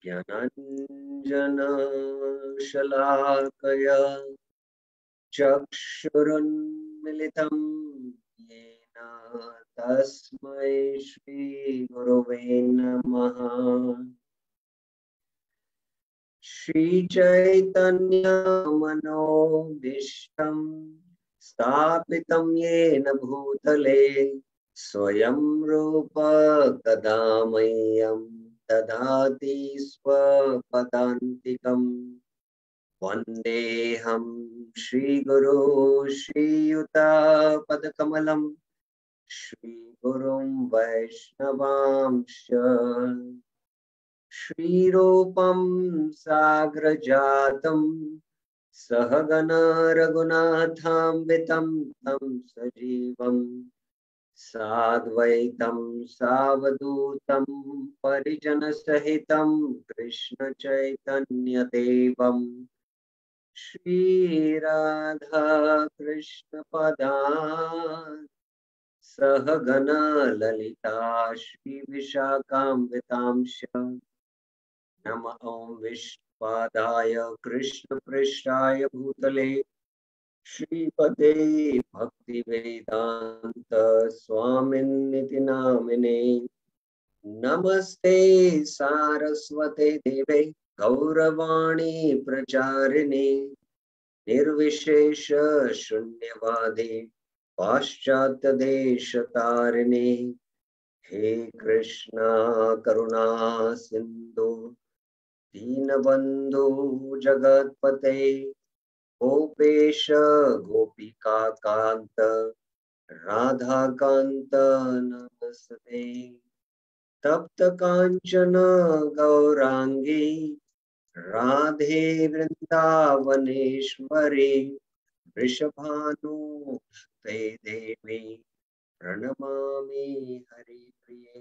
ज्ञानाञ्जनशलाकया चक्षुरुन्मिलितं येन तस्मै श्रीगुरवे नमः। श्रीचैतन्यमनोभीष्टं स्थापितं येन भूतले स्वयं रूप कदा मह्यं ददाति स्वपदान्तिकम्। वन्देऽहं श्रीगुरो श्रीयुतापदकमलं श्रीगुरुं वैष्णवांश्च श्रीरूपं साग्रजातं सहगण रघुनाथान्वितं तं सजीवं साद्वैतं सावधूतं परिजनसहितं कृष्ण चैतन्यदेवं श्री राधा कृष्ण पदान् सहगण ललिता श्री विशाखान्वितांश्च नमः ओं विष्णुपादाय कृष्ण पृष्ठाय भूतले श्रीपदे भक्तिवेदांत स्वामिन्निति नामिने नमस्ते सारस्वते देवे गौरवाणी प्रचारिणे निर्विशेष शून्यवादी पाश्चात्य देश तारिणे हे कृष्णा करुणा सिंधु दीनबंधु जगतपते गोपेश गोपिका कांत राधा कांत नमस्ते। तप्त कांचन गौरांगी राधे वृंदावनेश्वरी वृषभानुसुते देवी प्रणमामि हरिप्रिये।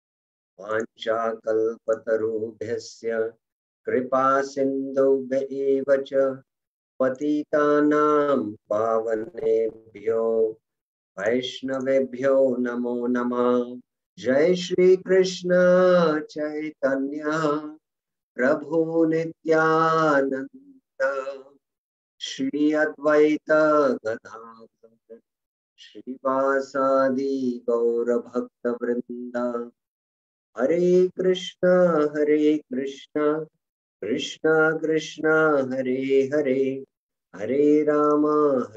वाञ्छाकल्पतरुभ्यश्च कृपा सिन्धुभ्य एव च पतितानां पावनेभ्यो वैष्णवेभ्यो नमो नमः। जय श्री कृष्ण चैतन्य प्रभु नित्यानंद श्री अद्वैत गदाधर श्रीवासादि गौर भक्त वृंद। हरे Krishna Krishna Krishna Hare Hare Hare Ram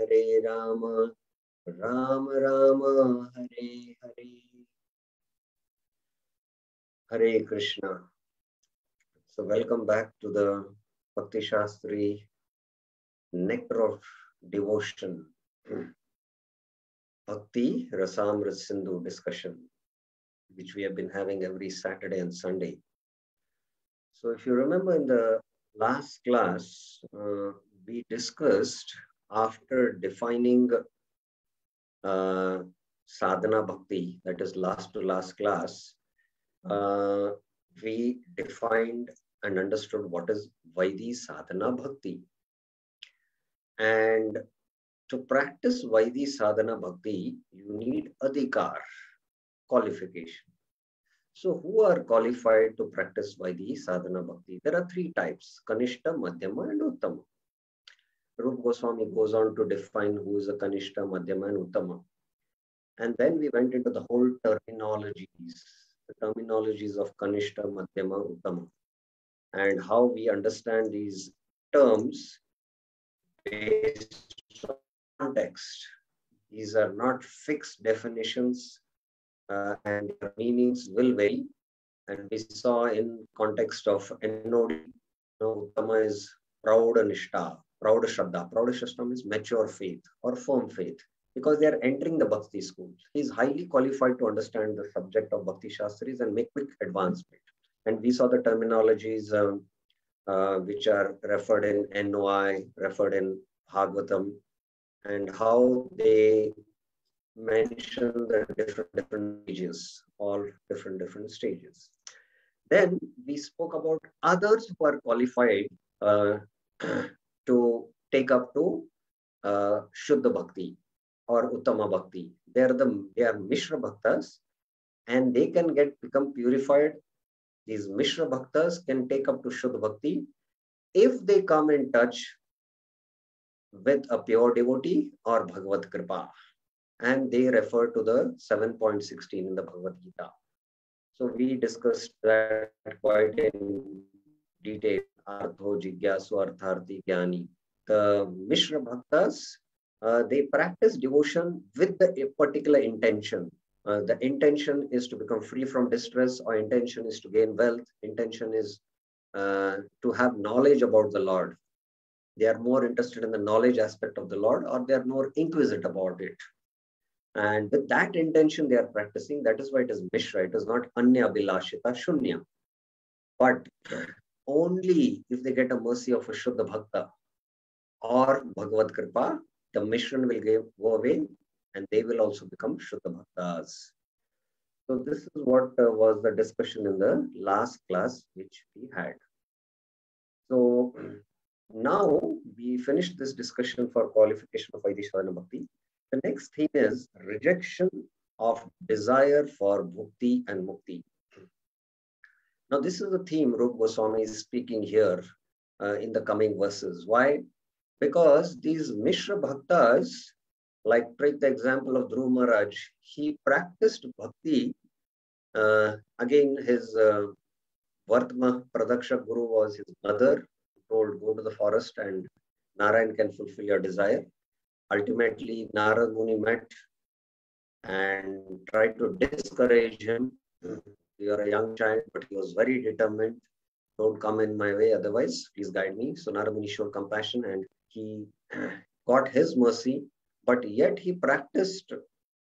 Ram Ram Hare Hare. Hare Krishna. So welcome back to the Bhakti Shastri Nectar of Devotion Bhakti Rasamrit Sindhu discussion, which we have been having every Saturday and Sunday. So if you remember in the last class, we discussed after defining sadhana bhakti, that is last to last class, we defined and understood what is Vaidhi sadhana bhakti. And to practice Vaidhi sadhana bhakti, you need adhikar, qualification. So who are qualified to practice Vaidhi sadhana bhakti? There are three types: Kanishta, Madhyama, and Uttama. Rupa Goswami goes on to define who is a Kanishta, Madhyama, and Uttama. And then we went into the whole terminologies, the terminologies of Kanishta, Madhyama, Uttama, and how we understand these terms based on context. These are not fixed definitions, and their meanings will vary. And we saw in context of NOD, Uttama is Praud Nishta, Praud Shraddha. Praud Shraddha means mature faith or firm faith, because they are entering the Bhakti school. He is highly qualified to understand the subject of Bhakti Shastris and make quick advancement. And we saw the terminologies which are referred in NOI, referred in Bhagavatam, and how they mention the different stages, all different stages. Then we spoke about others who are qualified to take up to Shuddha Bhakti or Uttama Bhakti. They are Mishra Bhaktas, and they can become purified these Mishra Bhaktas can take up to Shuddha Bhakti if they come in touch with a pure devotee or Bhagavad Kripa. And they refer to the 7.16 in the Bhagavad Gita. So we discussed that quite in detail. Artho Jigyasu Artharthi Jnani. The Mishra Bhaktas, they practice devotion with the particular intention. The intention is to become free from distress, or intention is to gain wealth. Intention is to have knowledge about the Lord. They are more interested in the knowledge aspect of the Lord, or they are more inquisitive about it. And with that intention, they are practicing. That is why it is Mishra. It is not Anya Bilashita Shunya. But only if they get a mercy of a Shuddha Bhakta or Bhagavad Kripa, the Mishran will go away and they will also become Shuddha Bhaktas. So this is what was the discussion in the last class which we had. So now we finished this discussion for qualification of Vaidhi Sadhana Bhakti. The next theme is rejection of desire for bhukti and mukti. Now, this is the theme Rupa Goswami is speaking here in the coming verses. Why? Because these Mishra Bhaktas, like take the example of Dhruva Maharaj, he practiced bhakti. Again, his Vartma Pradakshak Guru was his mother, told, go to the forest and Narayan can fulfill your desire. Ultimately, Narad Muni met and tried to discourage him. You are a young child, but he was very determined. Don't come in my way, otherwise, please guide me. So Narad Muni showed compassion and he got his mercy, but yet he practiced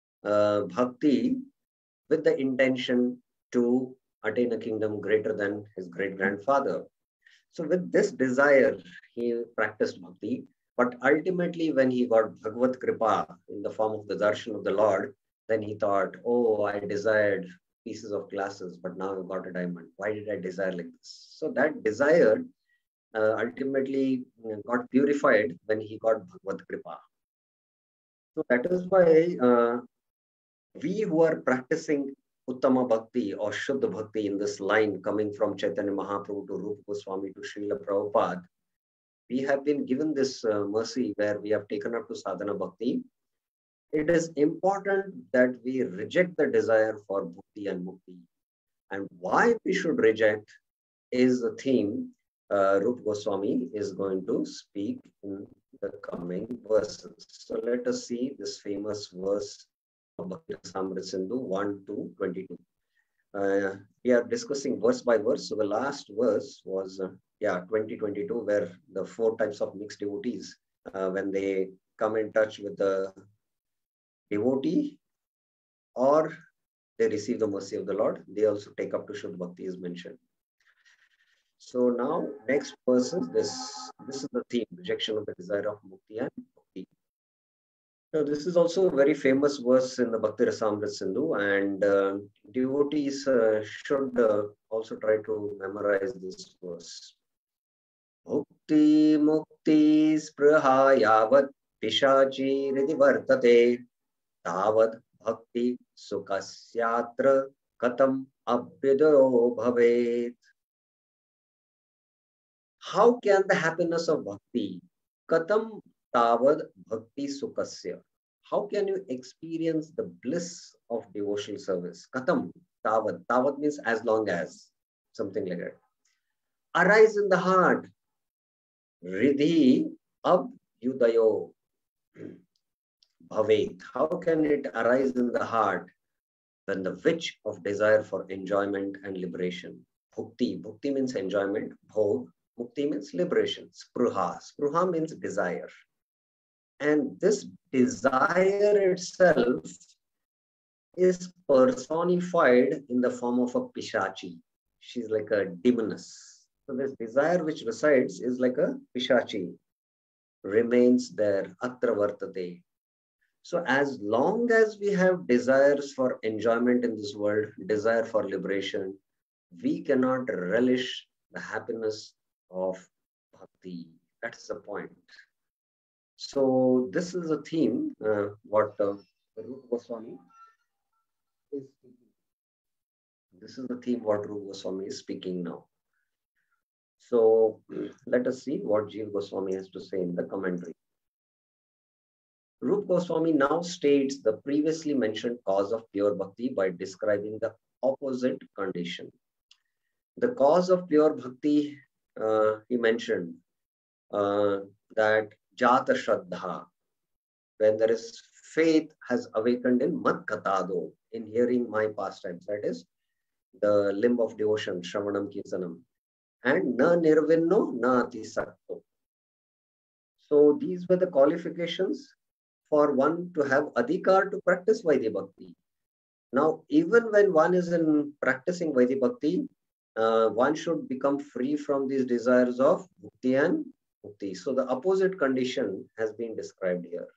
bhakti with the intention to attain a kingdom greater than his great-grandfather. So with this desire, he practiced bhakti. But ultimately, when he got Bhagavad Kripa in the form of the darshan of the Lord, then he thought, oh, I desired pieces of glasses, but now I've got a diamond. Why did I desire like this? So that desire ultimately got purified when he got Bhagavad Kripa. So that is why we who are practicing Uttama Bhakti or Shuddha Bhakti in this line coming from Chaitanya Mahaprabhu to Rupa Goswami to Srila Prabhupada, we have been given this mercy where we have taken up to Sadhana Bhakti. It is important that we reject the desire for Bhakti and Mukti. And why we should reject is the theme Rupa Goswami is going to speak in the coming verses. So let us see this famous verse of Bhakti Rasamrita Sindhu 1 to 22. We are discussing verse by verse. So the last verse was 2022, where the 4 types of mixed devotees, when they come in touch with the devotee or they receive the mercy of the Lord, they also take up to Shuddha Bhakti is mentioned. So now next verse is this is the theme, rejection of the desire of mukti and bhakti. Now this is also a very famous verse in the Bhakti Rasamrita Sindhu, and devotees should also try to memorize this verse. Bhukti mukti spraha yavat pishachi ridi vartate tavad bhakti sukasyatra katam abhyudayo bhavet. How can the happiness of bhakti, katam tavad bhakti sukasya, how can you experience the bliss of devotional service? Katam tavad, tavad means as long as, something like that. Arise in the heart. Ridhi abhyudayo bhavet. How can it arise in the heart when the witch of desire for enjoyment and liberation? Bhukti. Bhukti means enjoyment. Bhog. Mukti means liberation. Spruha. Spruha means desire. And this desire itself is personified in the form of a pishachi. She's like a demoness. So this desire which resides is like a pishachi, remains there, atra vartate. So as long as we have desires for enjoyment in this world, desire for liberation, we cannot relish the happiness of bhakti. That's the point. So this is a theme, what Rupa Goswami is speaking. This is the theme what Rupa Goswami is speaking now. So let us see what Jiva Goswami has to say in the commentary. Rupa Goswami now states the previously mentioned cause of pure bhakti by describing the opposite condition. The cause of pure bhakti, he mentioned that jata shraddha, when there is faith has awakened in mat katado, in hearing my pastimes, that is the limb of devotion, shravanam kirtanam, and na nirvinno na atisakto. So these were the qualifications for one to have adhikar to practice Vaidhi Bhakti. Now, even when one is in practicing Vaidhi Bhakti, one should become free from these desires of bhukti and mukti. So the opposite condition has been described here.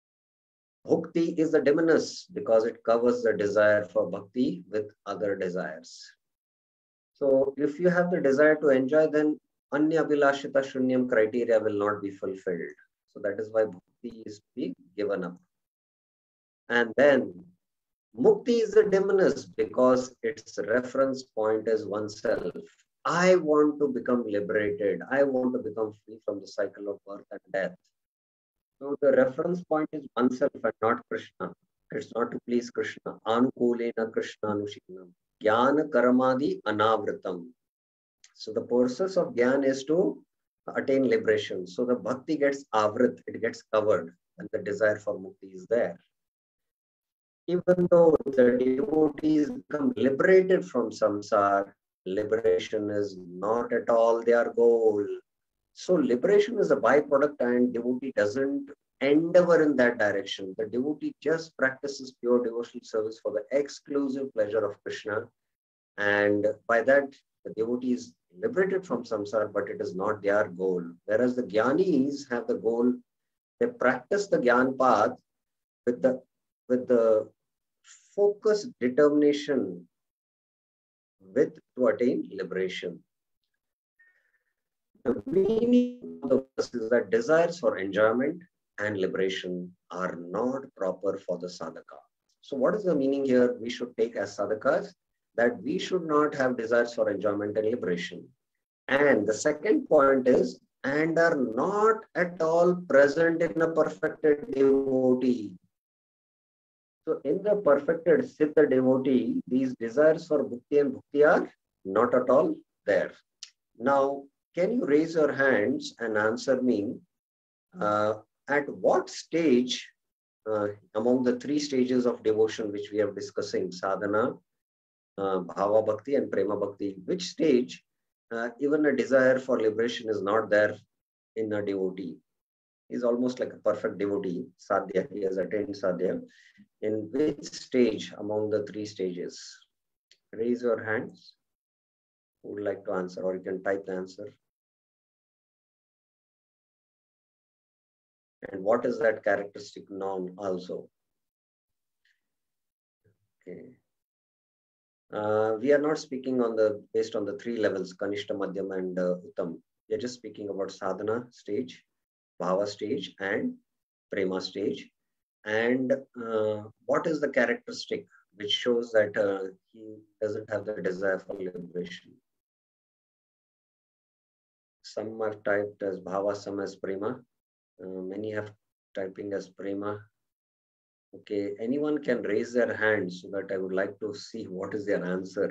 Bhukti is the diminutus because it covers the desire for bhakti with other desires. So if you have the desire to enjoy, then anya abhilashita shunyam criteria will not be fulfilled. So that is why bhakti is to be given up. And then mukti is the diminutus because its reference point is oneself. I want to become liberated. I want to become free from the cycle of birth and death. So the reference point is oneself and not Krishna. It's not to please Krishna. Anukulena Krishna Anushinam. Jnana Karamadi Anavritam. So the process of Jnana is to attain liberation. So the bhakti gets avrit, it gets covered, and the desire for mukti is there. Even though the devotees become liberated from samsara, liberation is not at all their goal. So liberation is a byproduct and devotee doesn't endeavor in that direction. The devotee just practices pure devotional service for the exclusive pleasure of Krishna. And by that, the devotee is liberated from samsara, but it is not their goal. Whereas the jnanis have the goal, they practice the jnana path with the focused determination to attain liberation. The meaning of the verse is that desires for enjoyment and liberation are not proper for the sadhaka. So what is the meaning here? We should take as sadhakas that we should not have desires for enjoyment and liberation. And the second point is, and are not at all present in a perfected devotee. So in the perfected Siddha devotee, these desires for bhukti and bhukti are not at all there. Now, can you raise your hands and answer me at what stage among the three stages of devotion which we are discussing, sadhana, bhava bhakti and prema bhakti, which stage even a desire for liberation is not there in a devotee? He's almost like a perfect devotee, sadhya, he has attained sadhya. In which stage among the three stages? Raise your hands. Who would like to answer, or you can type the answer. And what is that characteristic noun also? Okay. We are not speaking on based on the three levels, Kanishta, Madhyam and Uttam. We are just speaking about sadhana stage, bhava stage and prema stage. And what is the characteristic which shows that he doesn't have the desire for liberation? Some have typed as bhava, some as prema. Many have typing as prema. Okay, anyone can raise their hand so that I would like to see what is their answer.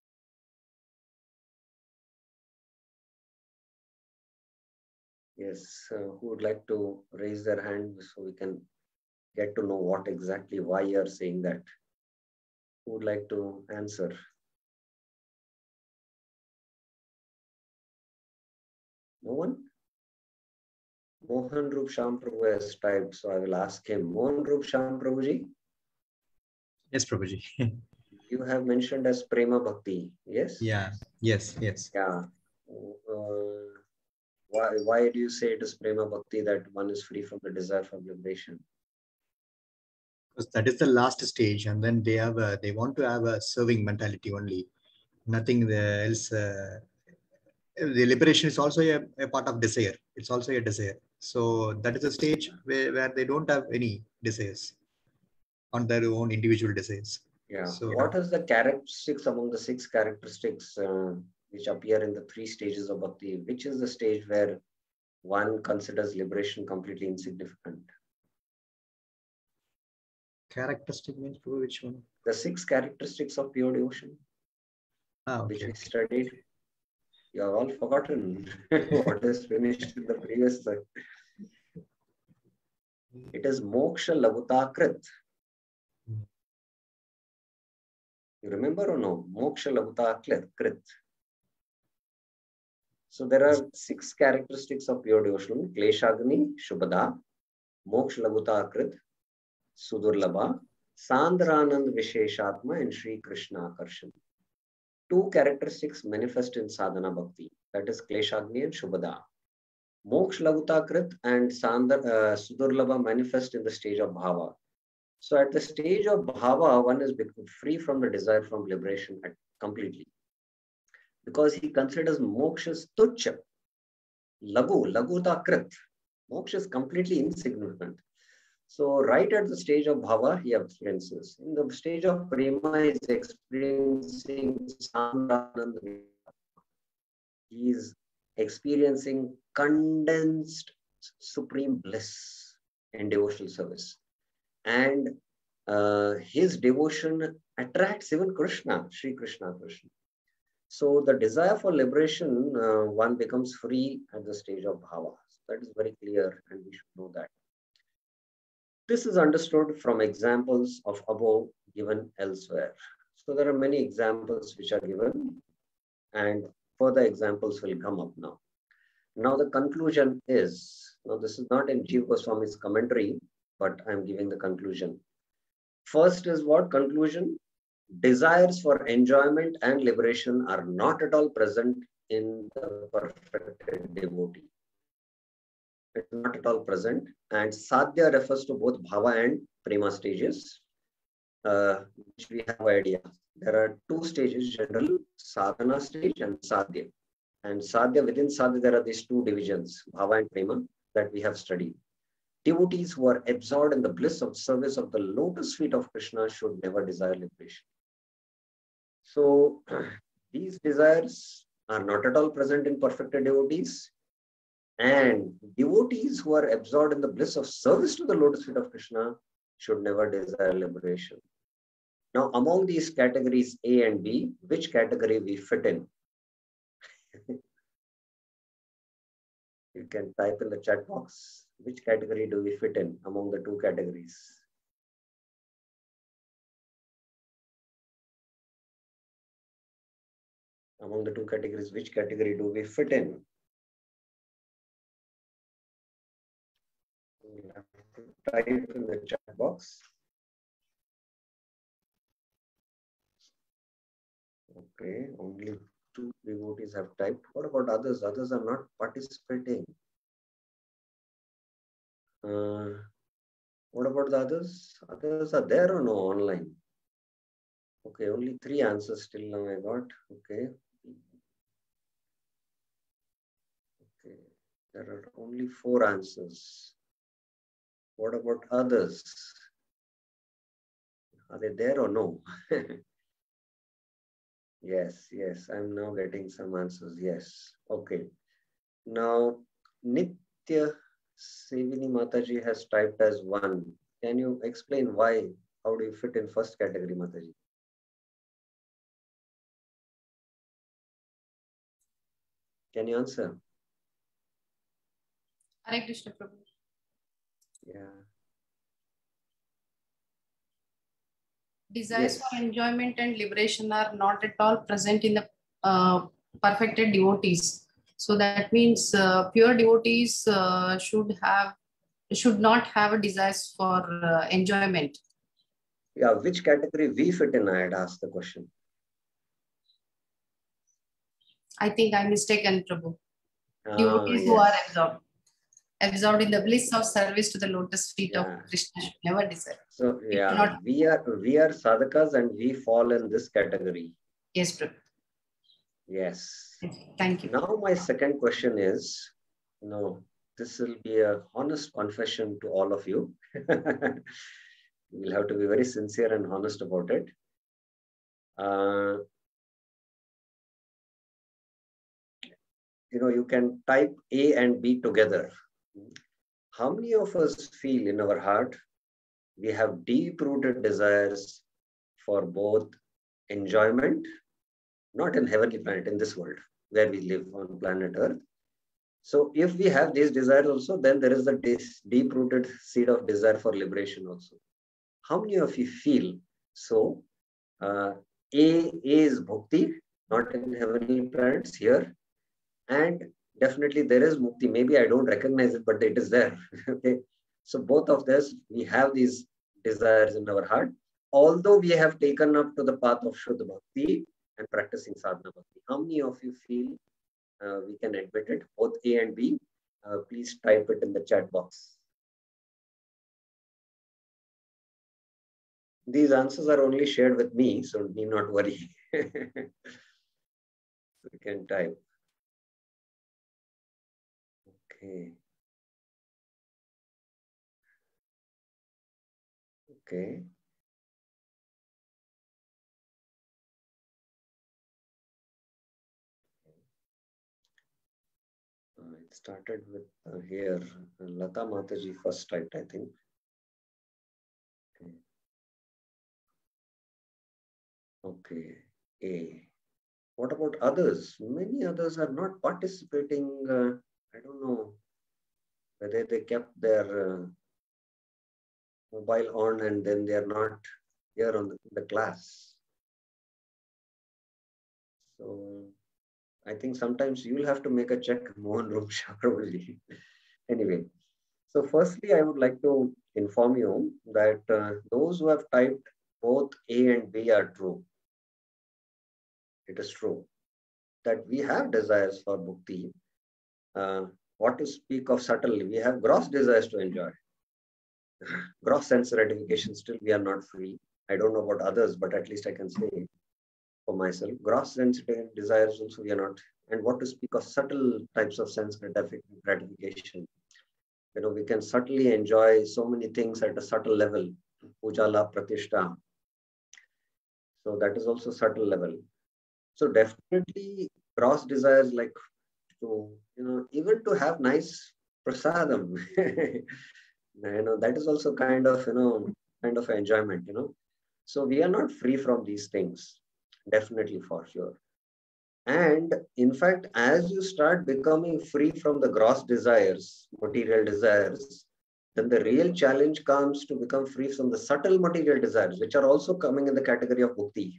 Yes, who would like to raise their hand so we can get to know what exactly why you are saying that? Who would like to answer? No one? Mohan Rup Sham Prabhu has typed, so I will ask him. Mohan Rup Sham Prabhuji? Yes, Prabhuji. You have mentioned as Prema Bhakti, yes? Yeah, yes. Yeah. Why do you say it is Prema Bhakti that one is free from the desire for liberation? Because that is the last stage, and then they want to have a serving mentality only, nothing else. The liberation is also a part of desire. It's also a desire. So that is a stage where they don't have any desires on their own individual desires. Yeah. So What is the characteristics among the 6 characteristics which appear in the 3 stages of bhakti? Which is the stage where one considers liberation completely insignificant? characteristic means for which one? The 6 characteristics of pure devotion, which Okay. we studied. You have all forgotten what is finished in the previous. It is moksha laguta krit. You remember or no? Moksha laguta krit. So there are 6 characteristics of pure devotion: kleshagni, shubhada, moksha laguta krit, sudurlabha, sandranand visheshatma, and Sri Krishna akarshan. 2 characteristics manifest in sadhana bhakti, that is kleshagni and shubhada. Moksha laguta krit and sudurlabha manifest in the stage of bhava. So at the stage of bhava, one is free from the desire from liberation completely. Because he considers moksha tuchya, laguta krit. Moksha is completely insignificant. So right at the stage of bhava, he experiences. In the stage of prema, he is experiencing Sandranand. He is experiencing condensed supreme bliss in devotional service. And his devotion attracts even Krishna, Sri Krishna Krishna. So the desire for liberation, one becomes free at the stage of bhava. So that is very clear, and we should know that. This is understood from examples of above given elsewhere. So there are many examples which are given, and further examples will come up now. Now the conclusion is, now this is not in Jiva Goswami's commentary, but I'm giving the conclusion. First is what conclusion? Desires for enjoyment and liberation are not at all present in the perfected devotee. It's not at all present. And sadhya refers to both bhava and prema stages, which we have idea. There are 2 stages, general sadhana stage and sadhya. And sadhya, within sadhya, there are these 2 divisions, bhava and prema, that we have studied. Devotees who are absorbed in the bliss of service of the lotus feet of Krishna should never desire liberation. So these desires are not at all present in perfected devotees. And devotees who are absorbed in the bliss of service to the lotus feet of Krishna should never desire liberation. Now, among these categories A and B, which category we fit in? You can type in the chat box, which category do we fit in among the 2 categories? Among the 2 categories, which category do we fit in? You have to type in the chat box. Okay, only 2 devotees have typed. What about others? Others are not participating. What about the others? Others are there or no online? Okay, only 3 answers still now I got. Okay. Okay, there are only 4 answers. What about others? Are they there or no? Yes, I'm now getting some answers. Yes. Okay. Now, Nitya Sevini Mataji has typed as 1. Can you explain why? How do you fit in first category, Mataji? Can you answer? Hare Krishna Prabhu. Yeah. Desires Yes. for enjoyment and liberation are not at all present in the perfected devotees. So that means pure devotees should not have desires for enjoyment. Yeah, which category we fit in? I had asked the question. I think I'm mistaken, Prabhu. Devotees who are absorbed in the bliss of service to the lotus feet of Krishna should never desire. So yeah, we are sadhakas and we fall in this category. Yes, Prabhu. Yes. Thank you. Now my second question is, this will be a honest confession to all of you. You'll have to be very sincere and honest about it. Uh, you can type A and B together. How many of us feel in our heart we have deep-rooted desires for both enjoyment, not in heavenly planet, in this world where we live on planet Earth. So if we have these desires also, then there is a deep-rooted seed of desire for liberation also. How many of you feel so? A is bhakti, not in heavenly planets here. And definitely there is mukti. Maybe I don't recognize it, but it is there. Okay. So both of this, we have these desires in our heart. Although we have taken up to the path of Shuddha Bhakti and practicing Sadhana Bhakti. How many of you feel we can admit it, both A and B? Please type it in the chat box. These answers are only shared with me, so need not worry. You can type. Okay. Okay. It started with here, Lata Mataji first typed, I think. Okay. A. What about others? Many others are not participating. I don't know whether they kept their mobile on and then they are not here on the class. So I think sometimes you'll have to make a check, Mohan Rumsha, probably. Anyway, so firstly, I would like to inform you that those who have typed both A and B are true. It is true that we have desires for bhakti. What to speak of subtly, we have gross desires to enjoy. Gross sense gratification, still we are not free. I don't know about others, but at least I can say for myself, gross sense desires also we are not. And what to speak of subtle types of sense gratification. We can subtly enjoy so many things at a subtle level. Pujala Pratishta. So that is also subtle level. So definitely gross desires like to, even to have nice prasadam. That is also kind of enjoyment, So we are not free from these things, definitely for sure. And in fact, as you start becoming free from the gross desires, material desires, then the real challenge comes to become free from the subtle material desires, which are also coming in the category of bhakti.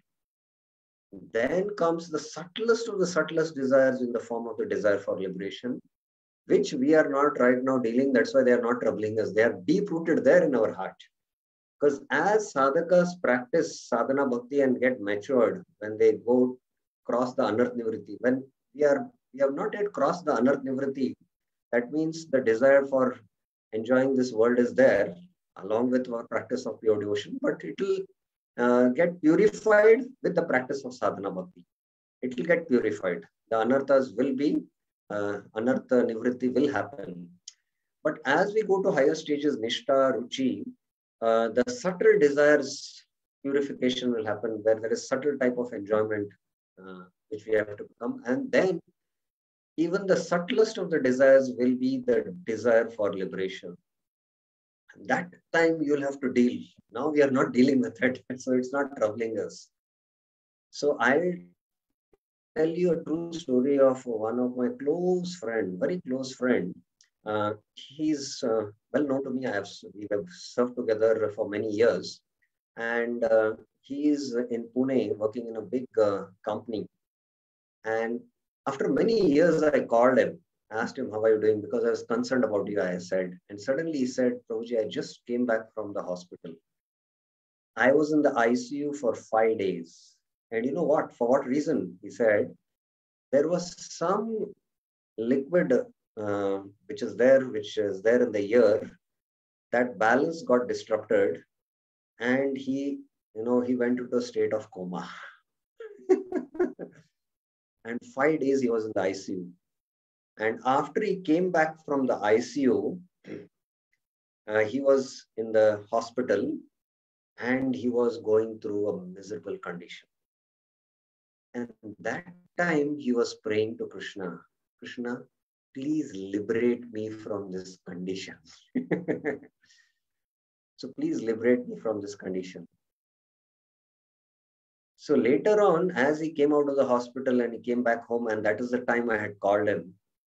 Then comes the subtlest of the subtlest desires in the form of the desire for liberation, which we are not right now dealing. That's why they are not troubling us. They are deep-rooted there in our heart. Because as sadhakas practice sadhana bhakti and get matured, when they go cross the anarth nivriti, when we have not yet crossed the anarth nivriti, that means the desire for enjoying this world is there, along with our practice of pure devotion, but it will get purified with the practice of sadhana bhakti. It will get purified. The anarthas will be, anartha nivriti will happen. But as we go to higher stages, nishta, ruchi, the subtle desires purification will happen where there is subtle type of enjoyment which we have to become. And then even the subtlest of the desires will be the desire for liberation. That time you'll have to deal. Now we are not dealing with it, so it's not troubling us. So I'll tell you a true story of one of my close friend, very close friend. He's well known to me. We have served together for many years, and he's in Pune working in a big company. And after many years, I called him, asked him, how are you doing? Because I was concerned about you, I said. And suddenly he said, Prabhuji, I just came back from the hospital. I was in the ICU for 5 days. And you know what? For what reason? He said, there was some liquid which is there in the ear. That balance got disrupted. And he went into a state of coma. And 5 days he was in the ICU. And after he came back from the ICU, he was in the hospital and he was going through a miserable condition. And that time he was praying to Krishna, Krishna, please liberate me from this condition. So please liberate me from this condition. So later on, as he came out of the hospital and he came back home, and that is the time I had called him,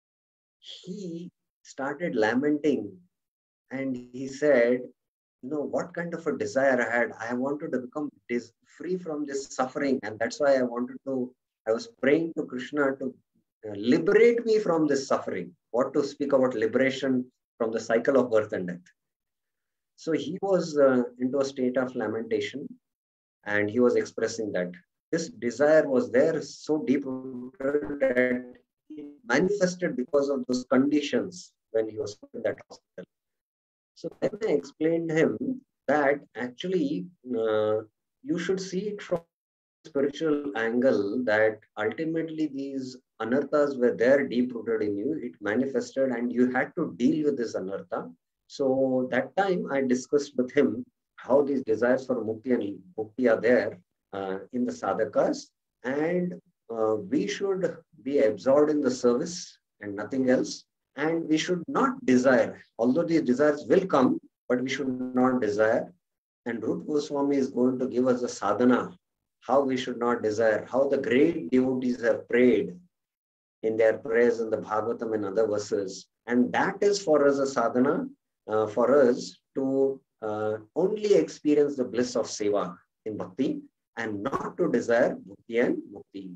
he started lamenting and he said, you know, what kind of a desire I had. I wanted to become free from this suffering. And that's why I was praying to Krishna to liberate me from this suffering. What to speak about liberation from the cycle of birth and death. So he was into a state of lamentation, and he was expressing that this desire was there so deep that it manifested because of those conditions when he was in that hospital. So then I explained him that actually you should see it from a spiritual angle, that ultimately these anarthas were there deep rooted in you. It manifested and you had to deal with this anartha. So that time I discussed with him how these desires for mukti and bhukti are there in the sadhakas, and we should be absorbed in the service and nothing else. And we should not desire, although these desires will come, but we should not desire. And Rupa Goswami is going to give us a sadhana, how we should not desire, how the great devotees have prayed in their prayers in the Bhagavatam and other verses. And that is for us a sadhana, for us to only experience the bliss of seva in bhakti and not to desire bhakti and mukti.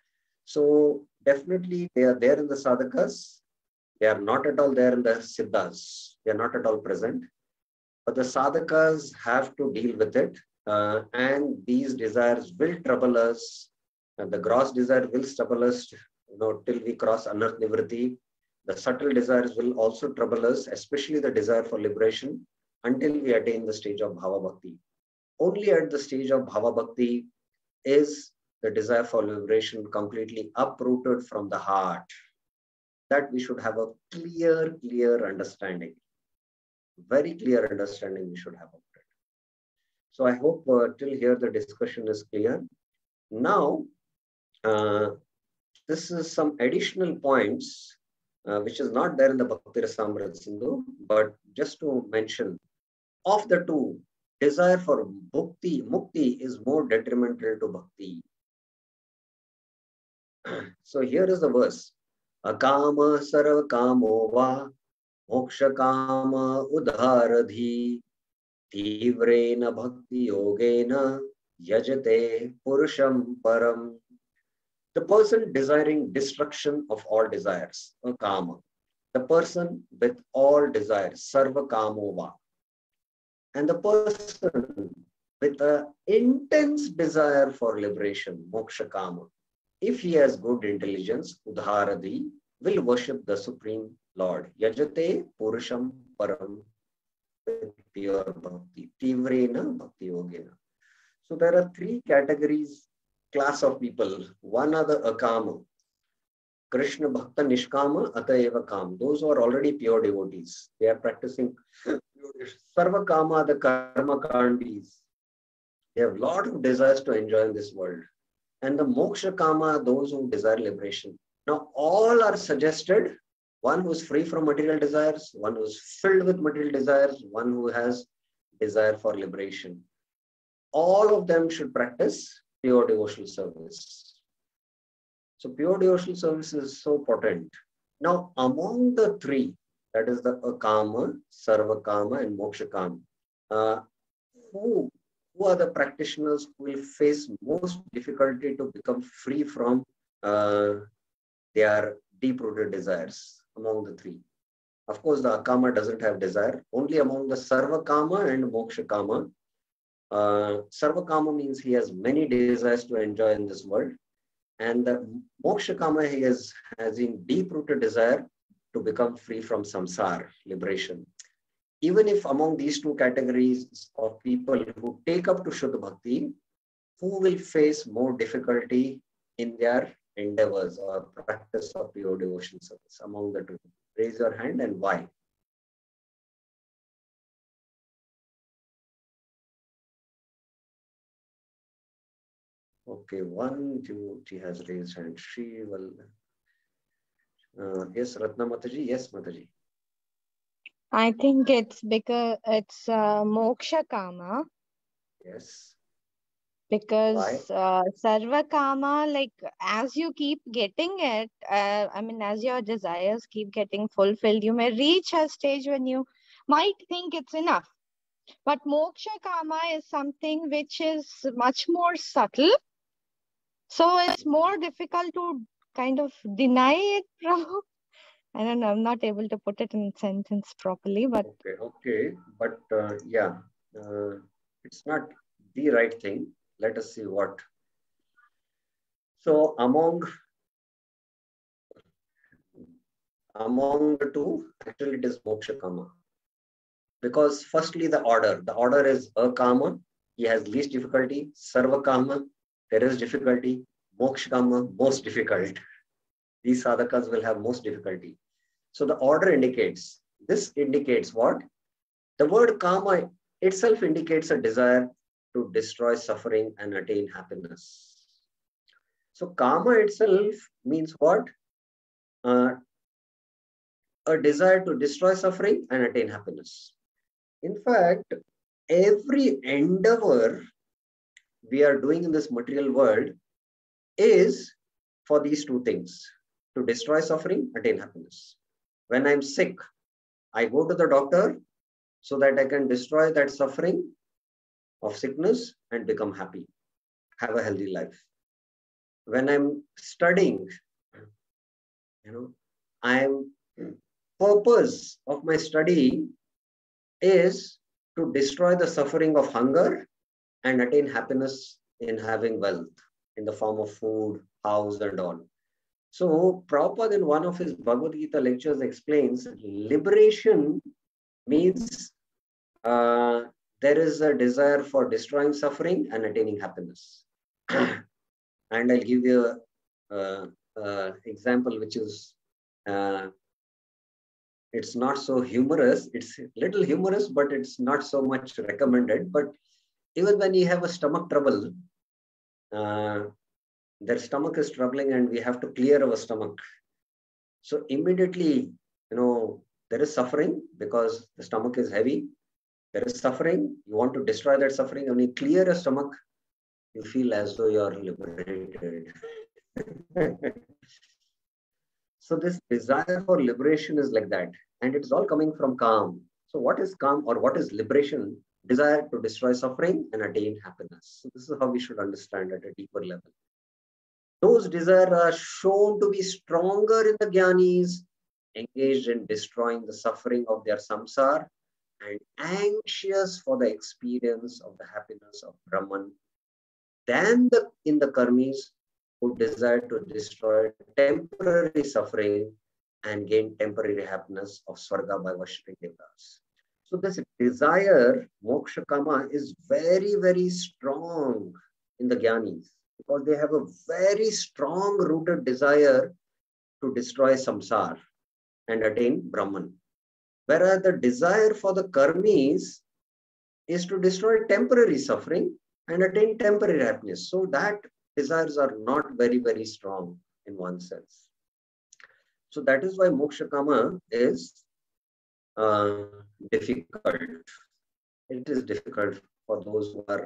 So definitely they are there in the sadhakas. They are not at all there in the siddhas. They are not at all present. But the sadhakas have to deal with it. And these desires will trouble us. And the gross desire will trouble us, till we cross anarth nivriti. The subtle desires will also trouble us, especially the desire for liberation, until we attain the stage of bhava bhakti. Only at the stage of bhava bhakti is the desire for liberation completely uprooted from the heart. That we should have a clear understanding. Very clear understanding we should have of it. So I hope till here the discussion is clear. Now, this is some additional points which is not there in the Bhakti Rasamrita Sindhu, but just to mention, of the two, desire for mukti is more detrimental to bhakti. So here is the verse. Akama sarva kamo va moksha kama udharadhi tivrena bhakti yogena yajate purusham param. The person desiring destruction of all desires, kama. The person with all desires, sarva kamo va. And the person with an intense desire for liberation, moksha kama, if he has good intelligence, udharadi, will worship the Supreme Lord. Yajate purusham param, with pure bhakti. Tivrena bhakti yogena. So there are three categories, class of people. One are the akama. Krishna bhakta nishkama atayeva kam. Those who are already pure devotees. They are practicing sarva kama, the karma kandis. They have a lot of desires to enjoy in this world. And the moksha kama, those who desire liberation. Now, all are suggested. One who is free from material desires, one who is filled with material desires, one who has desire for liberation. All of them should practice pure devotional service. So pure devotional service is so potent. Now, among the three, that is the akama, sarva kama, and moksha kama, who are the practitioners who will face most difficulty to become free from their deep-rooted desires among the three? Of course, the akama doesn't have desire. Only among the sarva kama and moksha kama. Sarva kama means he has many desires to enjoy in this world. And the moksha kama, he has in deep-rooted desire to become free from samsara, liberation. Even if among these two categories of people who take up to Shuddha Bhakti, who will face more difficulty in their endeavors or practice of pure devotion service among the two? Raise your hand and why? Okay, one devotee has raised hand. She will. Yes, Ratna Mataji. Yes, Mataji. I think it's because it's moksha kama. Yes. Because sarva kama, like as you keep getting it, I mean, as your desires keep getting fulfilled, you may reach a stage when you might think it's enough. But moksha kama is something which is much more subtle. So it's more difficult to kind of deny it, Prabhu. I don't know, I'm not able to put it in a sentence properly, but... Okay. But yeah, it's not the right thing. Let us see what. So among the two, actually it is moksha kama. Because firstly, the order is akama, he has least difficulty, sarva kama, there is difficulty, moksha kama, most difficult. These sadhakas will have most difficulty. So the order indicates, this indicates what? The word kama itself indicates a desire to destroy suffering and attain happiness. So kama itself means what? A desire to destroy suffering and attain happiness. In fact, every endeavor we are doing in this material world is for these two things, to destroy suffering, attain happiness. When I'm sick, I go to the doctor so that I can destroy that suffering of sickness and become happy, have a healthy life. When I'm studying, purpose of my study is to destroy the suffering of hunger and attain happiness in having wealth in the form of food, house, and all. So Prabhupada in one of his Bhagavad Gita lectures explains liberation means there is a desire for destroying suffering and attaining happiness. And I'll give you an example which is it's not so humorous. It's a little humorous, but it's not so much recommended. But even when you have a stomach trouble, their stomach is troubling and we have to clear our stomach. So immediately, there is suffering because the stomach is heavy. There is suffering. You want to destroy that suffering. When you clear your stomach, you feel as though you are liberated. So this desire for liberation is like that. And it's all coming from calm. So what is calm or what is liberation? Desire to destroy suffering and attain happiness. So this is how we should understand at a deeper level. Those desires are shown to be stronger in the jnanis, engaged in destroying the suffering of their samsara and anxious for the experience of the happiness of Brahman than in the karmis who desire to destroy temporary suffering and gain temporary happiness of Swarga by worshipping devas. So this desire, moksha kama, is very, very strong in the jnanis because they have a very strong rooted desire to destroy samsara and attain Brahman. Whereas the desire for the karmis is to destroy temporary suffering and attain temporary happiness. So that desires are not very, very strong in one sense. So that is why moksha kama is difficult. It is difficult for those who are,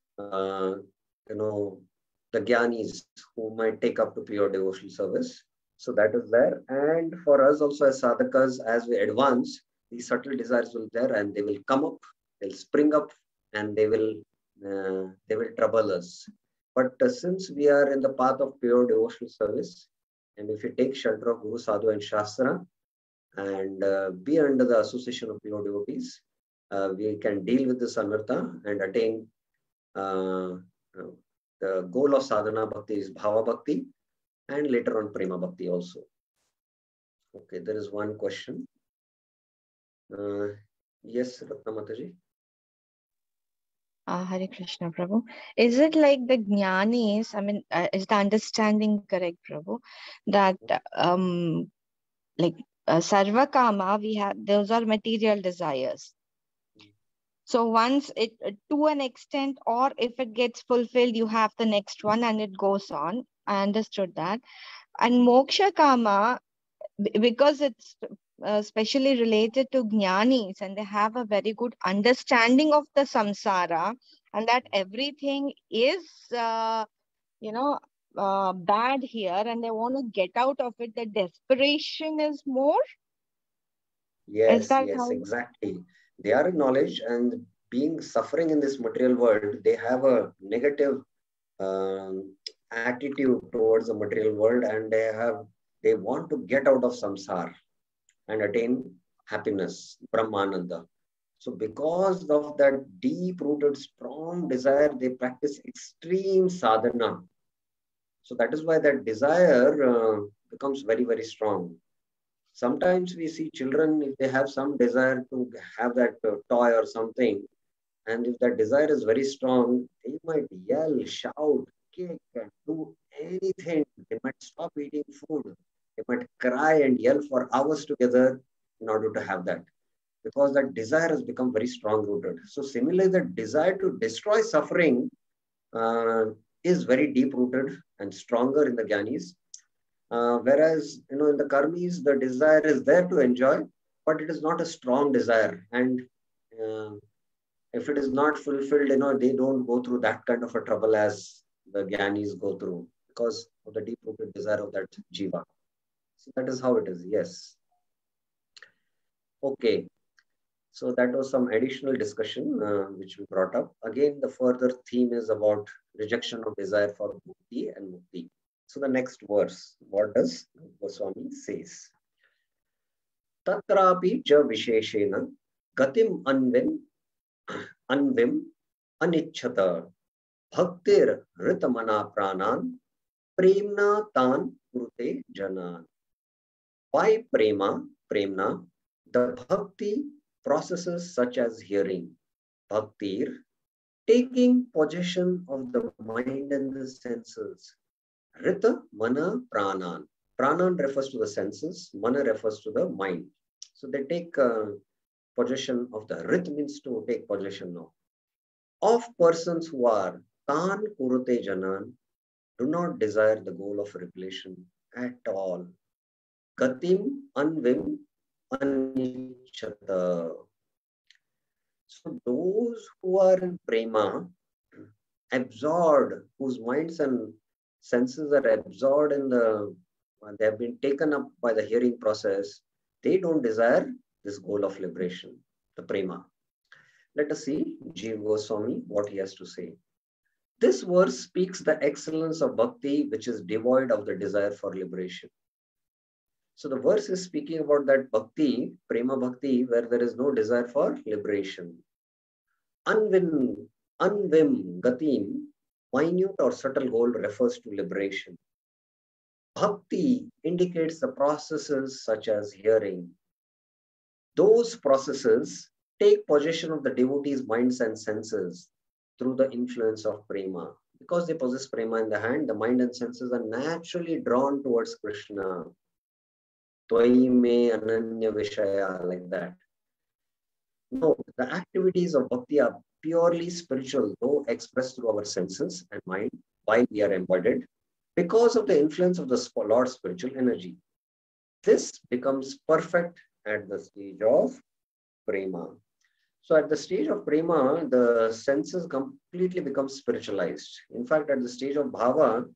the jnanis who might take up to pure devotional service. So that is there. And for us also as sadhakas, as we advance, these subtle desires will be there and they will come up, they'll spring up and they will trouble us. But since we are in the path of pure devotional service, and if you take shelter of Guru, Sadhu and Shastra, and be under the association of pure devotees, we can deal with this anartha and attain the goal of sadhana bhakti is bhava bhakti, and later on prema bhakti also. Okay, there is one question. Yes, Ratna Mataji. Hare Krishna, Prabhu. Is it like the jnanis, I mean, is the understanding correct, Prabhu, that like sarva kama, we have, those are material desires. So once it, to an extent, or if it gets fulfilled, you have the next one and it goes on. I understood that. And moksha kama, because it's specially related to jnanis and they have a very good understanding of the samsara and that everything is, bad here and they want to get out of it. The desperation is more. Yes, Is that yes, how? exactly. They are in knowledge and being suffering in this material world, they have a negative attitude towards the material world, and they want to get out of samsara and attain happiness, Brahmananda. So because of that deep-rooted, strong desire, they practice extreme sadhana. So that is why that desire becomes very, very strong. Sometimes we see children, if they have some desire to have that toy or something, and if that desire is very strong, they might yell, shout, kick, and do anything. They might stop eating food. They might cry and yell for hours together in order to have that, because that desire has become very strong rooted. So similarly, the desire to destroy suffering is very deep rooted and stronger in the Gyanis. Whereas, in the karmis, the desire is there to enjoy, but it is not a strong desire. And if it is not fulfilled, they don't go through that kind of a trouble as the Gyanis go through because of the deep-rooted desire of that jiva. So that is how it is. Yes. Okay. So that was some additional discussion which we brought up. Again, the further theme is about rejection of desire for bhukti and mukti. So the next verse, what does Goswami says? Tatrapi ja visheshena gatim anvim anichchata bhaktir ritamana pranan premna tan kurute janan. By premna, the bhakti processes such as hearing, bhaktir, taking possession of the mind and the senses, rita, mana, pranan. Pranan refers to the senses, mana refers to the mind. So they take possession of the rit means to take possession now. Of persons who are tan kurute janan, do not desire the goal of revelation at all. Gatim anvim anichchata. So those who are in prema, absorbed, whose minds and senses are absorbed in they have been taken up by the hearing process, they don't desire this goal of liberation, the prema. Let us see Jiva Goswami, what he has to say. This verse speaks the excellence of bhakti, which is devoid of the desire for liberation. So the verse is speaking about that bhakti, prema bhakti, where there is no desire for liberation. Anvim, gatim, minute or subtle goal refers to liberation. Bhakti indicates the processes such as hearing. Those processes take possession of the devotee's minds and senses through the influence of prema. Because they possess prema in the hand, the mind and senses are naturally drawn towards Krishna. Tvai me ananya vishaya, like that. No, the activities of bhakti are purely spiritual, though expressed through our senses and mind while we are embodied, because of the influence of the Lord's spiritual energy. This becomes perfect at the stage of prema. So at the stage of prema, the senses completely become spiritualized. In fact, at the stage of bhava,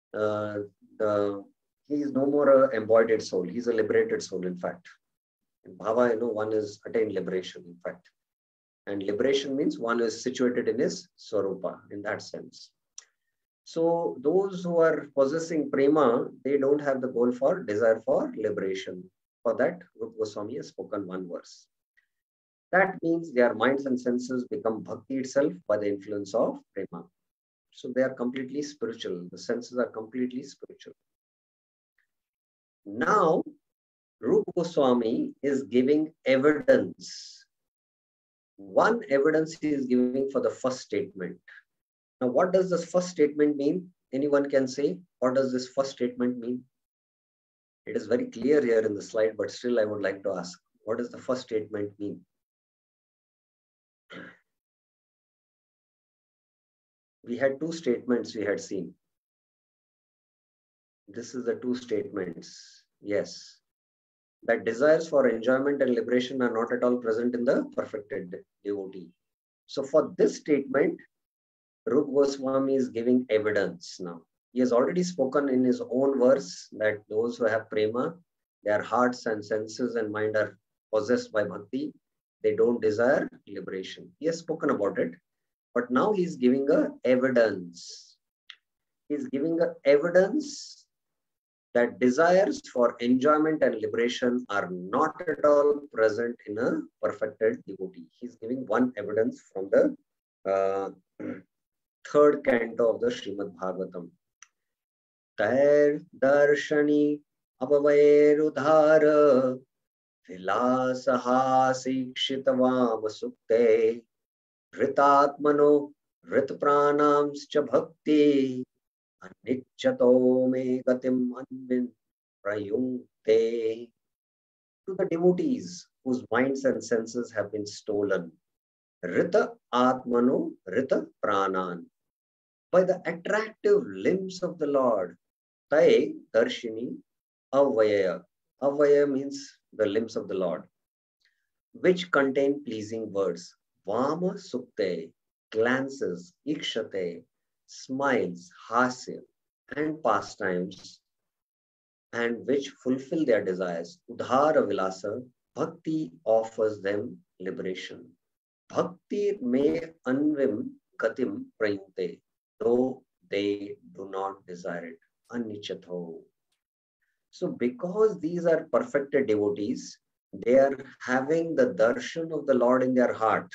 he is no more an embodied soul. He's a liberated soul, in fact. In bhava, one is attained liberation, in fact. And liberation means one is situated in his swarupa, in that sense. So those who are possessing prema, they don't have the goal for desire for liberation. For that, Rupa Goswami has spoken one verse. That means their minds and senses become bhakti itself by the influence of prema. So they are completely spiritual. The senses are completely spiritual. Now, Rupa Goswami is giving evidence. One evidence he is giving for the first statement. Now, what does this first statement mean? Anyone can say, what does this first statement mean? It is very clear here in the slide, but still I would like to ask, what does the first statement mean? We had two statements we had seen. This is the two statements. Yes. That desires for enjoyment and liberation are not at all present in the perfected devotee. So for this statement, Rupa Goswami is giving evidence now. He has already spoken in his own verse that those who have prema, their hearts and senses and mind are possessed by bhakti. They don't desire liberation. He has spoken about it. But now he's giving a evidence. He's giving a evidence that desires for enjoyment and liberation are not at all present in a perfected devotee. He's giving one evidence from the third canto of the Srimad Bhagavatam. Tair darshani abavairudhara vilasaha sikshitavam sukte ritatmano ritpranamscha bhakti anicchato me gatim anvin prayungte. To the devotees whose minds and senses have been stolen, Rita Atmano Rita Pranan, by the attractive limbs of the Lord. Tai Darshini Avaya. Avaya means the limbs of the Lord, which contain pleasing words. Vama Sukte, glances, Ikshate, smiles, Hasya, and pastimes, and which fulfill their desires. Udhara Vilasa, Bhakti offers them liberation. Bhakti me anvim gatim prayute, though they do not desire it. Anichatho. So because these are perfected devotees, they are having the darshan of the Lord in their heart,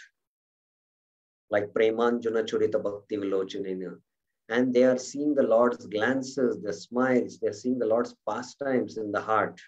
like Premanjuna Churita Bhakti Vilochanena. And they are seeing the Lord's glances, the smiles, they are seeing the Lord's pastimes in the heart.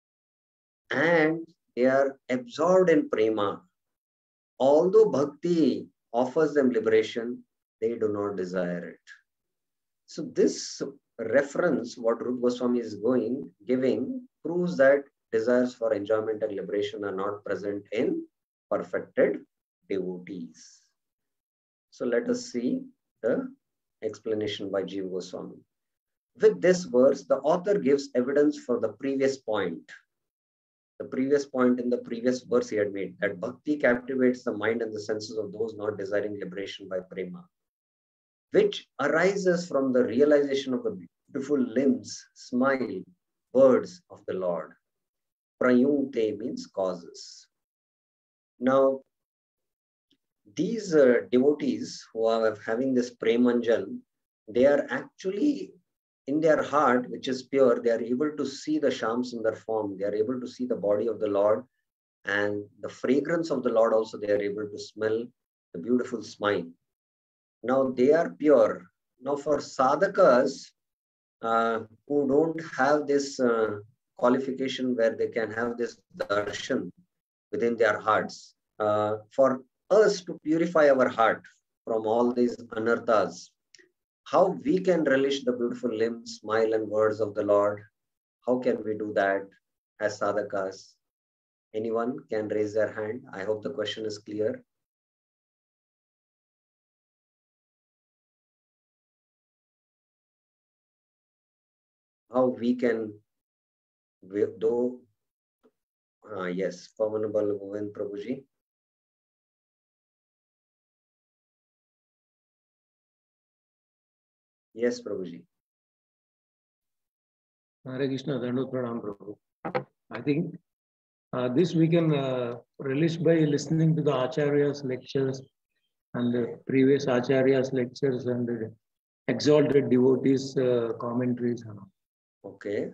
And they are absorbed in prema. Although bhakti offers them liberation, they do not desire it. So this reference, what Rupa Goswami is giving, proves that desires for enjoyment and liberation are not present in perfected devotees. So let us see the explanation by Jiva Goswami. With this verse, the author gives evidence for the previous point. The previous point in the previous verse he had made, that bhakti captivates the mind and the senses of those not desiring liberation by prema, which arises from the realization of the beautiful limbs, smile, words of the Lord. Prayungte means causes. Now, these devotees who are having this premanjal, they are actually in their heart, which is pure, they are able to see the Shamsundar form. They are able to see the body of the Lord and the fragrance of the Lord also. They are able to smell the beautiful smile. Now they are pure. Now for sadhakas who don't have this qualification where they can have this darshan within their hearts, for us to purify our heart from all these anarthas, how we can relish the beautiful limbs, smile and words of the Lord? How can we do that as sadhakas? Anyone can raise their hand. I hope the question is clear. How we can do? Yes, Pavanabal Govind Prabhuji. Yes, Prabhuji. Hare Krishna, Dandavat Pranam Prabhu. I think this we can relish by listening to the Acharya's lectures and the previous Acharya's lectures and the exalted devotees' commentaries. Okay.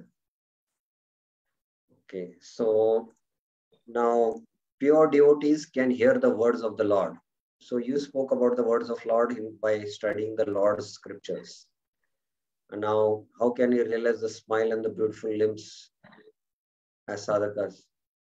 Okay. So now pure devotees can hear the words of the Lord. So you spoke about the words of Lord by studying the Lord's scriptures. And now, how can you realize the smile and the beautiful limbs as sadhakas?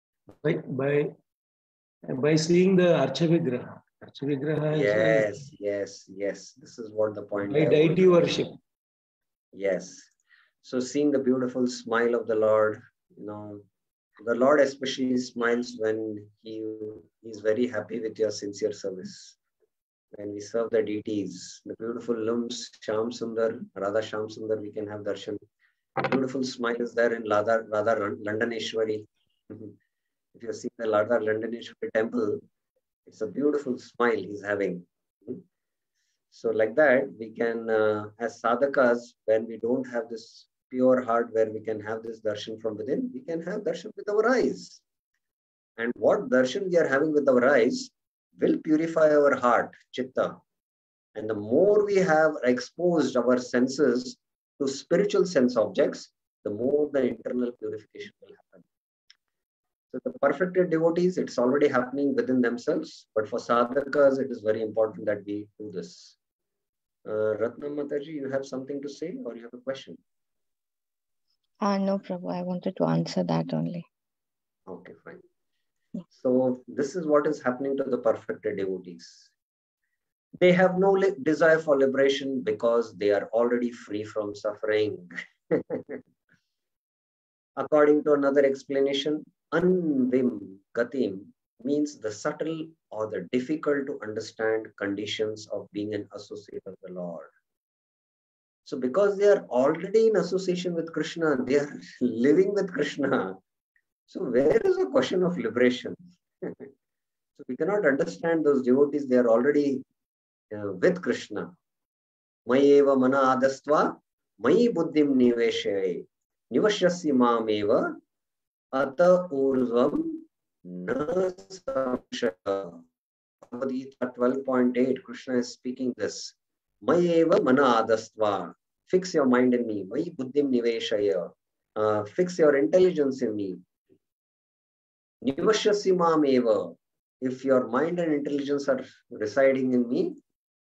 By seeing the Archa Vigraha. Archa Vigraha Yes. This is what the point is. By deity worship. Yes. So seeing the beautiful smile of the Lord, the Lord especially smiles when he is very happy with your sincere service. when we serve the deities, the beautiful limbs, Sham Sundar, Radha Sham Sundar, we can have darshan. Beautiful smile is there in Radha Landaneshwari. If you see the Radha Landaneshwari temple, it's a beautiful smile he's having. So like that, we can, as sadhakas, when we don't have this pure heart where we can have this darshan from within, we can have darshan with our eyes. And what darshan we are having with our eyes will purify our heart, chitta. And the more we have exposed our senses to spiritual sense objects, the more the internal purification will happen. So the perfected devotees, it's already happening within themselves. But for sadhakas, it is very important that we do this. Ratna Mataji, you have something to say or you have a question? No, Prabhu. I wanted to answer that only. Okay, fine. So this is what is happening to the perfected devotees. They have no desire for liberation because they are already free from suffering. According to another explanation, anvim gatim means the subtle or the difficult to understand conditions of being an associate of the Lord. So because they are already in association with Krishna, they are living with Krishna. So where is the question of liberation? So we cannot understand those devotees, they are already with Krishna. Mayeva mana adastva, mayi buddhim niveshaye, nivashyasya mameva, ata urvam na samshaya. 12.8, Krishna is speaking this. Mayeva mana adastva, fix your mind in me. Mayi buddhim niveshaya, fix your intelligence in me. Nivashyasya mameva, if your mind and intelligence are residing in me,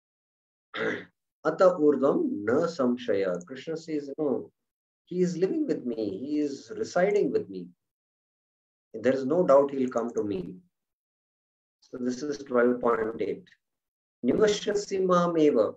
Ata urdvam na samshaya. Krishna says, no, he is living with me. He is residing with me. There is no doubt he will come to me. So this is 12.8. Nivashyasya mameva.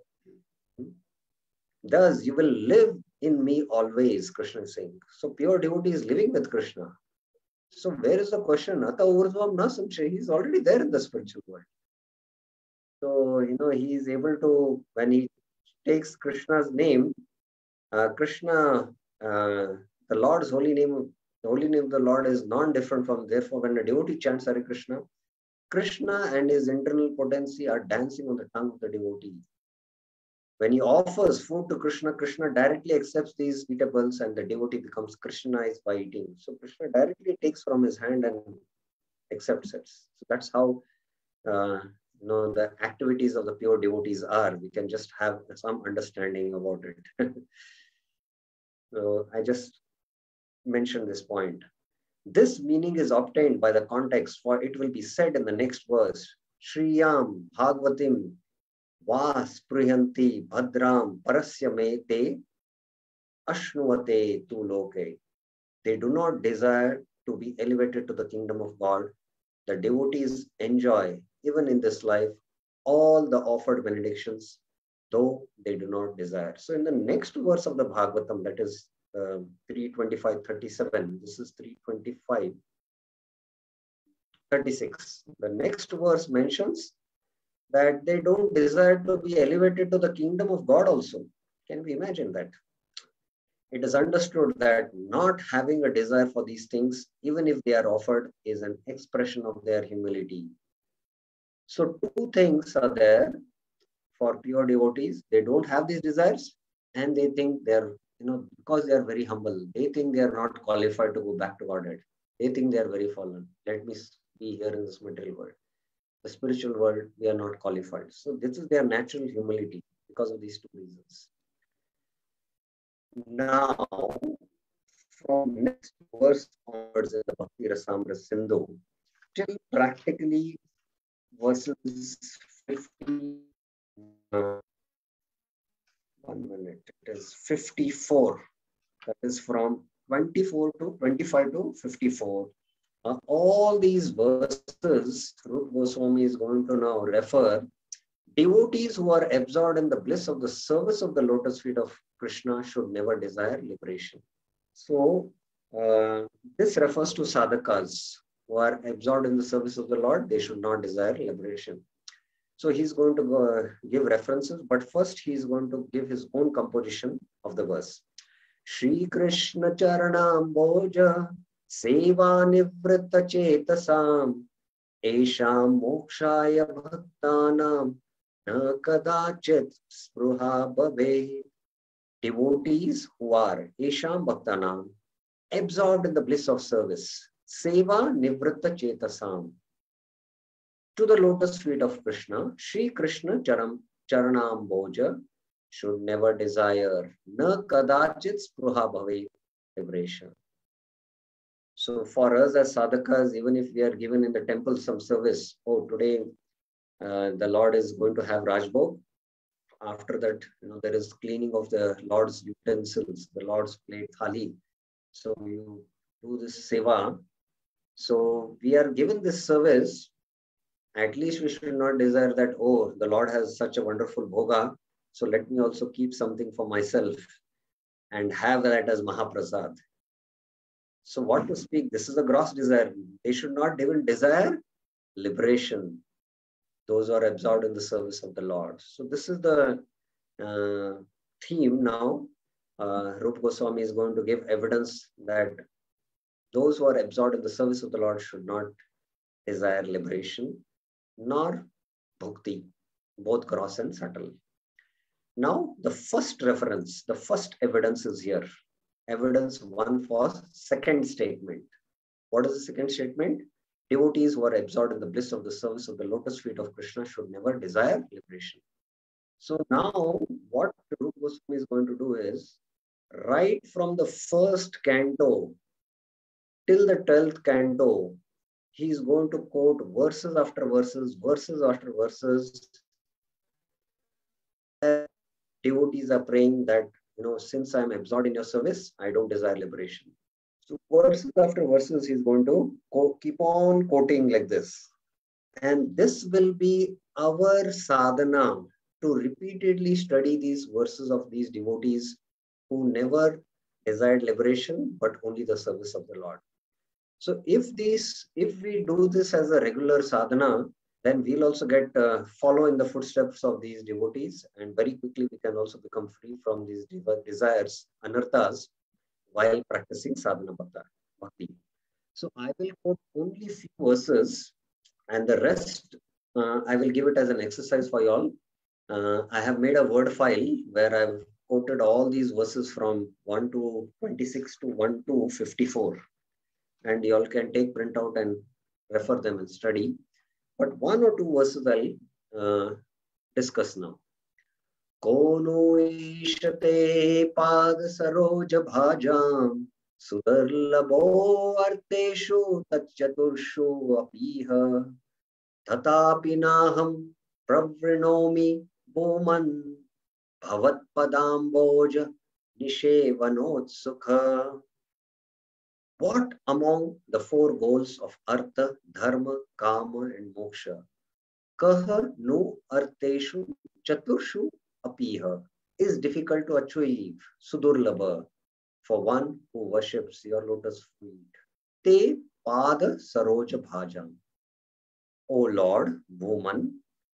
Thus you will live in me always, Krishna is saying. So pure devotee is living with Krishna. So where is the question? Ata urdvam na samshaya. He is already there in the spiritual world. So, he is able to, when he takes Krishna's name, Krishna, the Lord's holy name, the holy name of the Lord is non-different from, therefore, when a devotee chants Hare Krishna, Krishna and his internal potency are dancing on the tongue of the devotee. When he offers food to Krishna, Krishna directly accepts these eatables and the devotee becomes Krishnized by eating. So Krishna directly takes from his hand and accepts it. So that's how the activities of the pure devotees are. We can just have some understanding about it. So I just mentioned this point. This meaning is obtained by the context, for it will be said in the next verse, Shriyam Bhagavatim Vas Priyanti Bhadram Parasya Me Te Ashnuvate Tu Loke. They do not desire to be elevated to the kingdom of God. The devotees enjoy, even in this life, all the offered benedictions, though they do not desire. So in the next verse of the Bhagavatam, that is 325:37, this is 325:36. The next verse mentions that they don't desire to be elevated to the kingdom of God also. Can we imagine that? It is understood that not having a desire for these things, even if they are offered, is an expression of their humility. So two things are there for pure devotees. They don't have these desires and they think they're, because they are very humble, they think they are not qualified to go back to Godhead. They think they are very fallen. Let me be here in this material world. The spiritual world, we are not qualified. So this is their natural humility because of these two reasons. Now, from next verse onwards in the Bhakti Rasamrita Sindhu, till practically verses 50, 1 minute, it is 54. That is from 24 to 25 to 54. All these verses, Rupa Goswami is going to now refer devotees who are absorbed in the bliss of the service of the lotus feet of Krishna should never desire liberation. So this refers to sadhakas who are absorbed in the service of the Lord. They should not desire liberation. So he's going to go, give references, but first he's going to give his own composition of the verse. Shri Krishna Charanamboja Seva Nivritta Chetasam Esham Mokshaya Bhaktanam Na Kadachit Spruha Bhave. Devotees who are Esham Bhaktanam, absorbed in the bliss of service, Seva Nivritta Chetasam, to the lotus feet of Krishna, Shri Krishna Charanamboja, should never desire Na Kadachit Spruha Bhave, liberation. So for us as sadhakas, even if we are given in the temple some service, oh, today the Lord is going to have Rajbhog. After that, there is cleaning of the Lord's utensils, the Lord's plate thali. So you do this seva. So we are given this service. At least we should not desire that, oh, the Lord has such a wonderful bhoga, so let me also keep something for myself and have that as Mahaprasad. So what to speak? This is a gross desire. They should not even desire liberation. Those who are absorbed in the service of the Lord. So this is the theme now. Rupa Goswami is going to give evidence that those who are absorbed in the service of the Lord should not desire liberation, nor bhakti, both gross and subtle. Now, the first reference, the first evidence is here. Evidence 1 for second statement. What is the second statement? Devotees who are absorbed in the bliss of the service of the lotus feet of Krishna should never desire liberation. So now, what Rupa Goswami is going to do is, right from the first canto till the 12th canto, he is going to quote verses after verses, verses after verses. Devotees are praying that, since I am absorbed in your service, I don't desire liberation. So verses after verses, he's going to keep on quoting like this. And this will be our sadhana, to repeatedly study these verses of these devotees who never desired liberation, but only the service of the Lord. So if we do this as a regular sadhana, then we'll also follow in the footsteps of these devotees, and very quickly we can also become free from these desires, anarthas, while practicing sadhana bhakti. So I will quote only few verses, and the rest I will give it as an exercise for you all. I have made a word file where I've quoted all these verses from 1 to 26 to 1 to 54. And you all can take printout and refer them and study. But 1 or 2 verses I'll discuss now. Kono ishate pad saroja bhajam sudarlabo arteshu tachaturshu apiha tatapi naham pravrinomi boman bhavat padamboja nishevanot. What among the 4 goals of Artha, Dharma, Kama and Moksha, Kaha no Arteshu Chaturshu Apiha, is difficult to achieve, Sudurlabha, for one who worships your lotus feet. Te Pada Saroja Bhajam. O Lord, woman,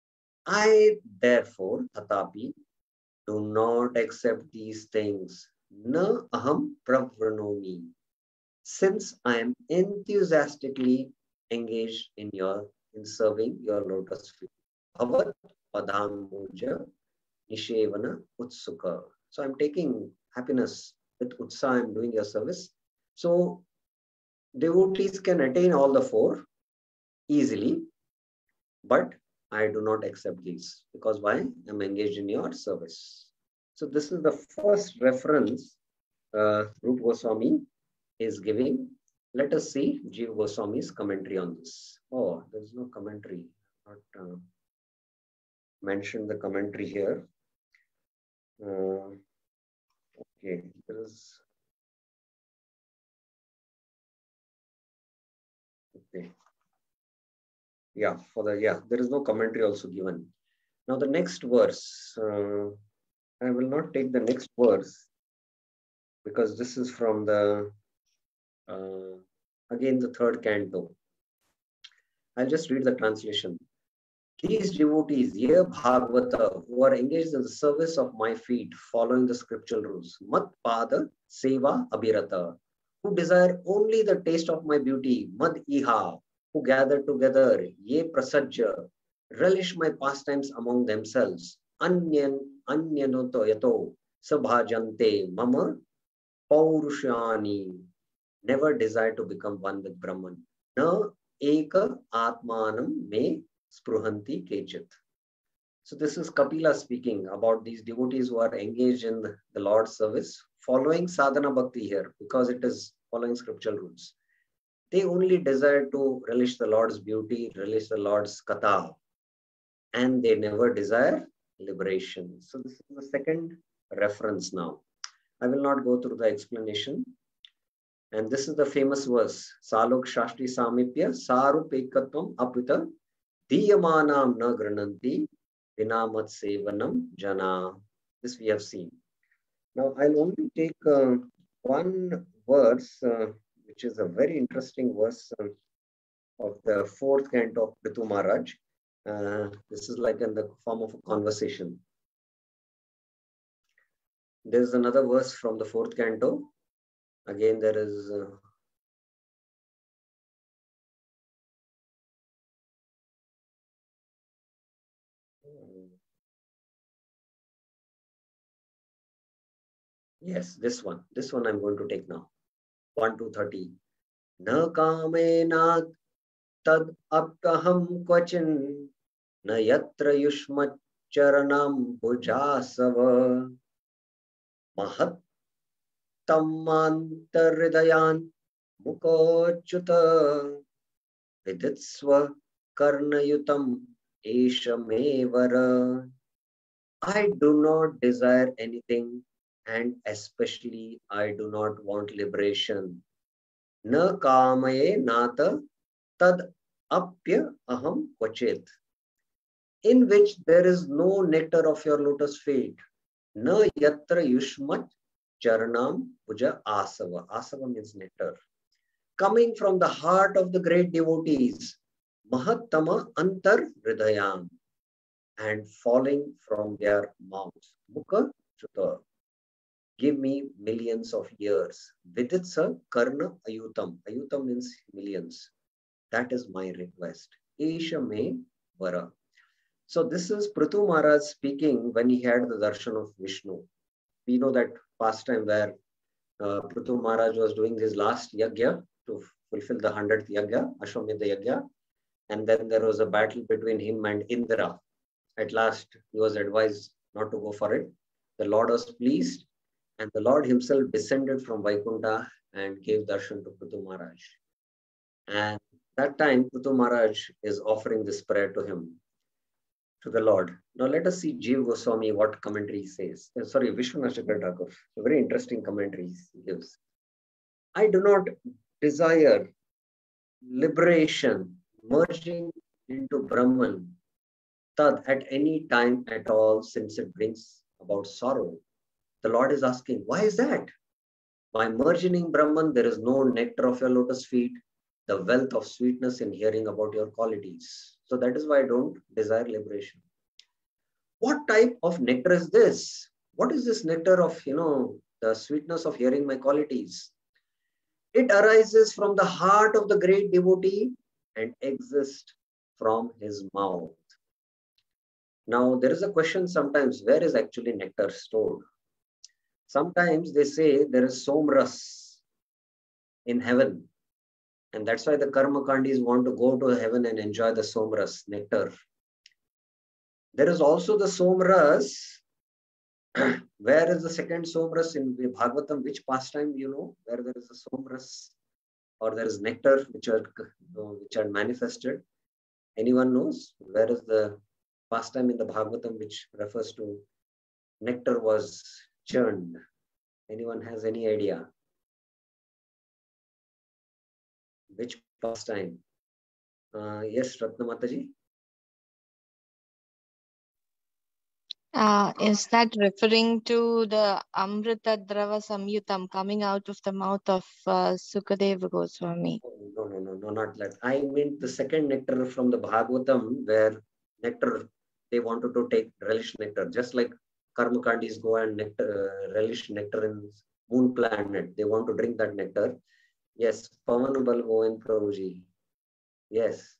I therefore, Tatapi, do not accept these things. Na aham pravranomi. Since I am enthusiastically engaged in serving your lotus feet. Bhavat padamboja nishevana utsukha. So I'm taking happiness with utsaha, I'm doing your service. So devotees can attain all the 4 easily, but I do not accept these. Because why? I'm engaged in your service. So this is the first reference Rupa Goswami is giving. Let us see Jiva Goswami's commentary on this. Oh, there is no commentary. Not mentioned the commentary here. Okay, there is. Okay. Yeah, there is no commentary also given. Now the next verse. I will not take the next verse because this is from the again the 3rd canto. I'll just read the translation. These devotees, ye Bhagavata, who are engaged in the service of my feet, following the scriptural rules, Mat Pada Seva Abhirata, who desire only the taste of my beauty, Mad Iha, who gather together, ye Prasajja, relish my pastimes among themselves, Anyanoto Yato, Sabhajante, Mama, Paurushani, never desire to become one with Brahman. Na eka atmanam me spruhanti kechit. So this is Kapila speaking about these devotees who are engaged in the Lord's service, following sadhana bhakti here, because it is following scriptural rules. They only desire to relish the Lord's beauty, relish the Lord's katha, and they never desire liberation. So this is the second reference now. I will not go through the explanation. And this is the famous verse, Salok Shashti Samipya, Sarupekatvam Apita, Diyamanam na grananti, Vinamat Sevanam Jana. This we have seen. Now I'll only take one verse, which is a very interesting verse of the 4th canto of Prithu Maharaj. This is like in the form of a conversation. There's another verse from the 4th canto. Again, there is yes, this one. This one I'm going to take now. 1 to 30. Na kamena tad aptaham kvachin na yatra yushmat charanam bhujasava mahat tammantarridayan mukochuta viditsva karnayutam eshamevara. I do not desire anything, and especially I do not want liberation. Na kamaye nata tad apya aham kvachit, in which there is no nectar of your lotus feet. Na yatra yushmat charanam puja asava. Asava means nectar. Coming from the heart of the great devotees, mahattama antar hridayam, and falling from their mouths. Mukha chuta. Give me millions of years. Viditsa karna ayutam. Ayutam means millions. That is my request. Esha me vara. So this is Prithu Maharaj speaking when he had the darshan of Vishnu. We know that pastime where Prithu Maharaj was doing his last yagya to fulfill the 100th yagya, Ashwamedha yagya. And then there was a battle between him and Indra. At last, he was advised not to go for it. The Lord was pleased, and the Lord himself descended from Vaikuntha and gave darshan to Prithu Maharaj. And that time, Prithu Maharaj is offering this prayer to him, to the Lord. Now let us see Jiva Goswami, what commentary he says. Sorry, Vishwanath Chakravarti Thakur. A very interesting commentary he gives. I do not desire liberation, merging into Brahman, Tad, at any time at all, since it brings about sorrow. The Lord is asking, why is that? By merging in Brahman, there is no nectar of your lotus feet, the wealth of sweetness in hearing about your qualities. So that is why I don't desire liberation. What type of nectar is this? What is this nectar of, the sweetness of hearing my qualities? It arises from the heart of the great devotee and exists from his mouth. Now, there is a question sometimes, where is actually nectar stored? Sometimes they say there is somras in heaven. And that's why the karmakandis want to go to heaven and enjoy the somras, nectar. There is also the somras. Where is the second somras in Bhagavatam? Which pastime, where there is a somras or there is nectar which are manifested? Anyone knows? Where is the pastime in the Bhagavatam which refers to nectar was churned? Anyone has any idea? Which pastime? Yes, Ratnamataji? Is that referring to the Amrita Drava Samyutam coming out of the mouth of Sukadeva Goswami? No, not that. I mean the second nectar from the Bhagavatam where nectar. They wanted to take relish nectar, just like Karmakandis go and relish nectar in moon planet. They want to drink that nectar. Yes, Pavanabal Govind Prabhuji. Yes.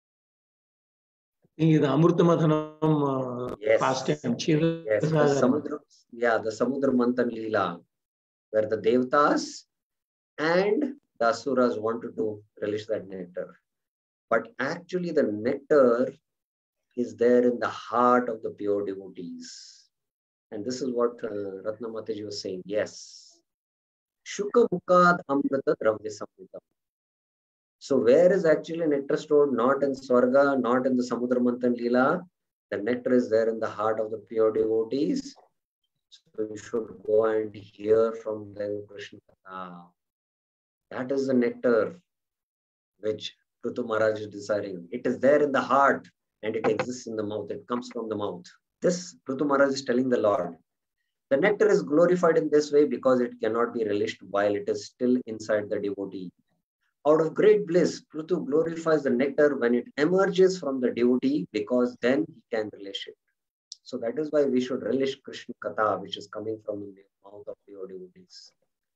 The Amrutamadhanam pastime. Yes, the Samudra Manthan Leela, where the Devtas and the Asuras wanted to relish that nectar. But actually the nectar is there in the heart of the pure devotees. And this is what Ratna Mataji was saying. Yes. Shuka Mukad Amrita Dravya Samritam. So where is actually nectar stored? Not in Swarga, not in the Samudra Manthan Leela. The nectar is there in the heart of the pure devotees. So you should go and hear from them Krishna Katha. That is the nectar which Prithu Maharaj is desiring. It is there in the heart and it exists in the mouth. It comes from the mouth. This Prithu Maharaj is telling the Lord. The nectar is glorified in this way because it cannot be relished while it is still inside the devotee. Out of great bliss, Prithu glorifies the nectar when it emerges from the devotee because then he can relish it. So that is why we should relish Krishna Katha, which is coming from the mouth of pure devotees.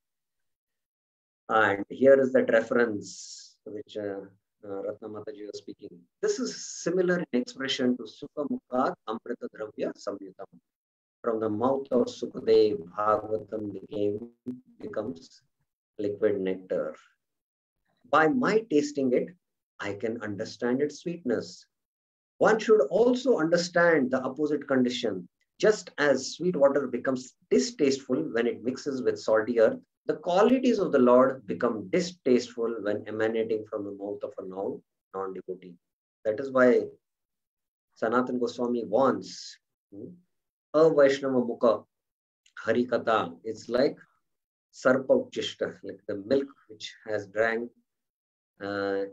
And here is that reference which Ratna Mataji was speaking. This is similar in expression to Sukha Mukhat Amrita Dravya Samyutam. From the mouth of Sukadev, Bhagavatam becomes liquid nectar. By my tasting it, I can understand its sweetness. One should also understand the opposite condition. Just as sweet water becomes distasteful when it mixes with salty earth, the qualities of the Lord become distasteful when emanating from the mouth of a non-devotee. That is why Sanatana Goswami warns, a Vaishnava Mukha Hari Katha. It's like Sarpa Uchishta, like the milk which has drank, the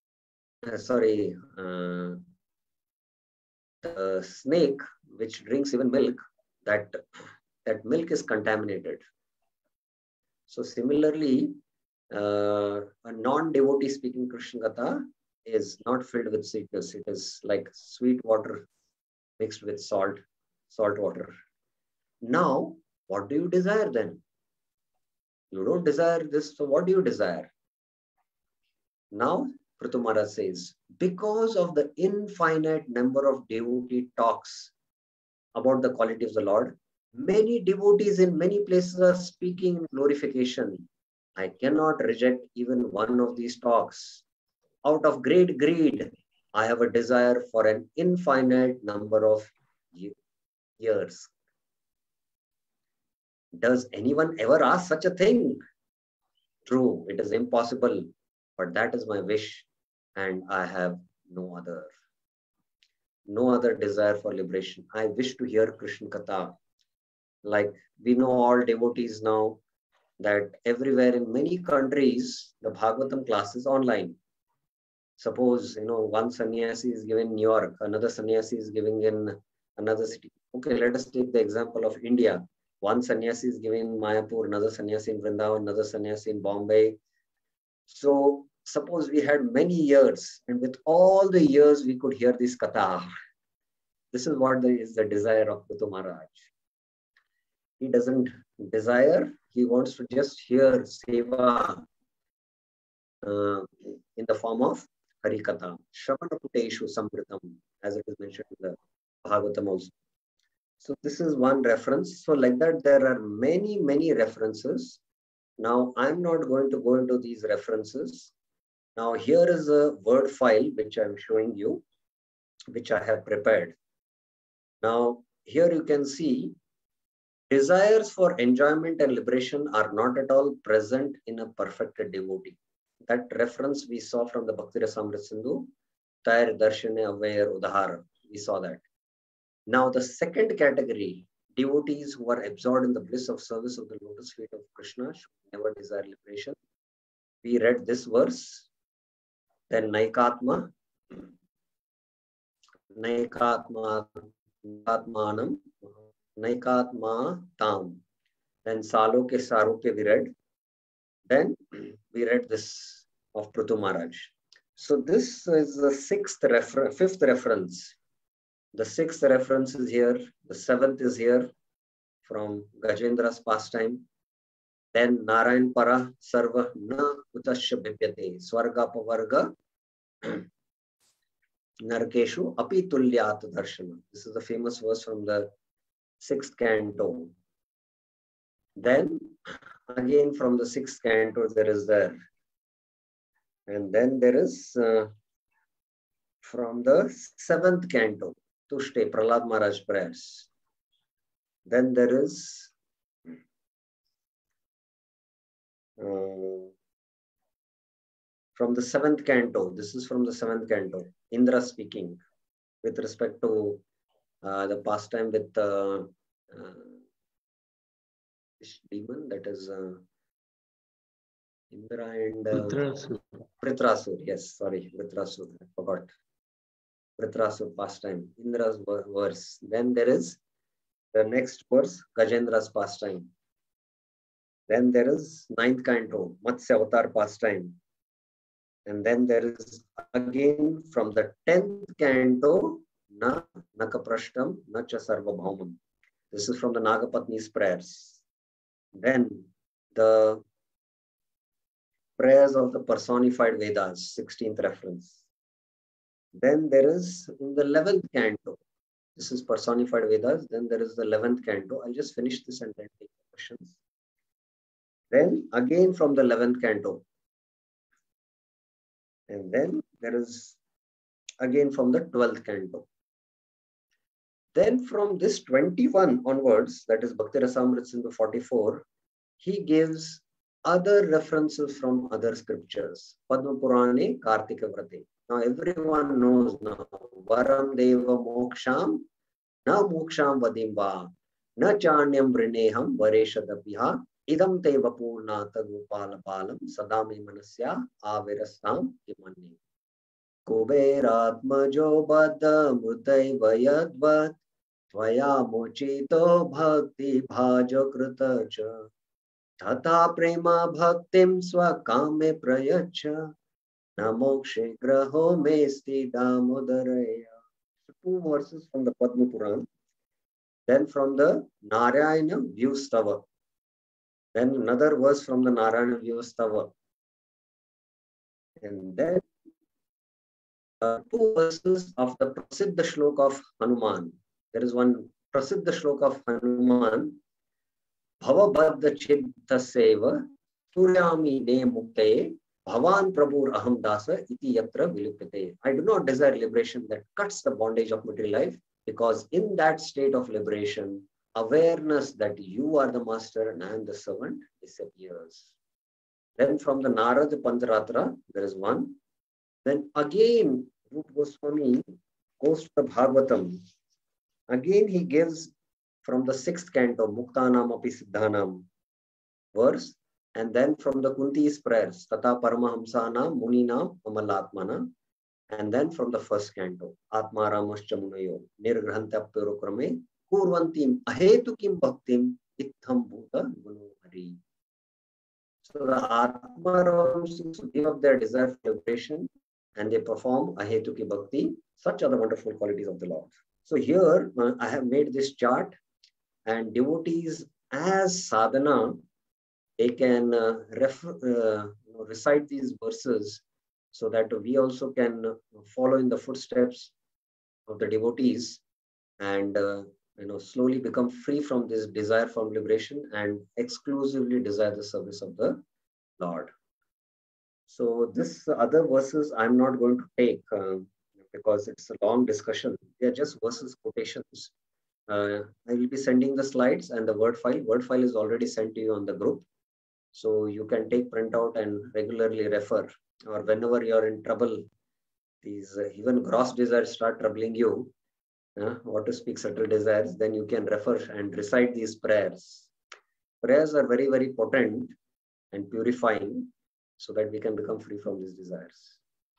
snake which drinks even milk, that milk is contaminated. So similarly, a non-devotee speaking Krishna Katha is not filled with sweetness. It is like sweet water mixed with salt water. Now, what do you desire then? You don't desire this, so what do you desire? Now, Prithu Maharaj says, because of the infinite number of devotee talks about the quality of the Lord, many devotees in many places are speaking in glorification. I cannot reject even one of these talks. Out of great greed, I have a desire for an infinite number of years. Does anyone ever ask such a thing? True, it is impossible, but that is my wish, and I have no other desire for liberation. I wish to hear Krishna Katha. Like we know all devotees now that everywhere in many countries, the Bhagavatam class is online. Suppose, one sannyasi is giving in New York, another sannyasi is giving in another city. Okay, let us take the example of India. One sannyasi is giving in Mayapur, another sannyasi in Vrindavan, another sannyasi in Bombay. So suppose we had many years, and with all the years we could hear this katha. This is what is the desire of Prithu Maharaj. He doesn't desire, he wants to just hear seva in the form of Harikatha. Shravana Puteshu Samritam, as it is mentioned in the Bhagavatam also. So this is one reference. So like that, there are many, many references. Now, I'm not going to go into these references. Now, here is a word file which I'm showing you, which I have prepared. Now, here you can see desires for enjoyment and liberation are not at all present in a perfected devotee. That reference we saw from the Bhakti Rasamrita Sindhu, Tair Darshane Avayar Udhara. We saw that. Now, the second category, devotees who are absorbed in the bliss of service of the lotus feet of Krishna should never desire liberation. We read this verse. Then Naikatmanam, Naikatma Tam. Then Saloke Saroke we read. Then we read this of Prithu Maharaj. So this is the fifth reference The 6th reference is here. The 7th is here from Gajendra's pastime. Then Narayan Para Sarva Na Utasya Bhibyate Swarga Pavarga Narkeshu Api Tulyat Darshana. This is the famous verse from the 6th canto. Then again from the 6th canto there is there. And then there is from the 7th canto, Tushte, Prahlad Maharaj prayers. Then there is from the 7th canto, this is from the 7th canto, Indra speaking with respect to the pastime with this demon, that is Indra and Vritrasur. Yes, sorry, Vritrasur. I forgot. Vritrasur pastime, Indra's verse. Then there is the next verse, Gajendra's pastime. Then there is 9th canto, Matsya Avatar pastime. And then there is again from the 10th canto, Na Nakaprashtam, Nacha Sarvabhaumam. This is from the Nagapatni's prayers. Then the prayers of the personified Vedas, 16th reference. Then there is in the 11th canto, this is personified Vedas. Then there is the 11th canto. I'll just finish this and then take questions. Then again from the 11th canto. And then there is again from the 12th canto. Then from this 21 onwards, that is Bhakti Rasamrita Sindhu 44, he gives other references from other scriptures. Padma Purane, Kartika Vrate. Now everyone knows now, Varam Deva Moksham, Na Moksham Vadimva, Na Chanyam Brineham, Vareshadapiha, Idam Te Vapurnata Gopala Palam, Sadame Manasya, Avirastam Imani. Kuberatmajo Bada Mutai Vayadvat, Tvaya Mochito Bhakti Bhajo Kritacha. Tata prema bhaktim swakame prayacha namokshe graho mesti damodaraya. 2 verses from the Padma Puran. Then from the Narayana Vyustava. Then another verse from the Narayana Vyustava. And then 2 verses of the Prasiddha Shloka of Hanuman. There is one Prasiddha Shloka of Hanuman. Bhavabadha Chitta Seva Suryami Ne Muktaye Bhavan Prabhur Aham Dasa Iti Yatra Vilipate. I do not desire liberation that cuts the bondage of material life, because in that state of liberation, awareness that you are the master and I am the servant disappears. Then from the Narada Pantaratra, there is one. Then again, Rupa Goswami goes to the Bhagavatam. Again, he gives from the 6th canto, Muktanam Api Siddhanam verse, and then from the Kunti's prayers, Tata Paramahamsana Muninam Amalatmana, and then from the 1st canto, Atma Ramascha Munayo, Nirgrhantya Purukrame, Kurvantim Ahetukim Bhaktim Itham Bhuta Gunohari. So the Atma Ramascha give up their desire for liberation and they perform Ahetuki Bhakti. Such are the wonderful qualities of the Lord. So here I have made this chart. And devotees as sadhana, they can recite these verses so that we also can follow in the footsteps of the devotees and slowly become free from this desire from liberation and exclusively desire the service of the Lord. So this other verses I'm not going to take because it's a long discussion. They are just verses quotations. I will be sending the slides and the Word file. Word file is already sent to you on the group. So you can take printout and regularly refer, or whenever you're in trouble, these even gross desires start troubling you, what to speak subtle desires, then you can refer and recite these prayers. Prayers are very, very potent and purifying so that we can become free from these desires.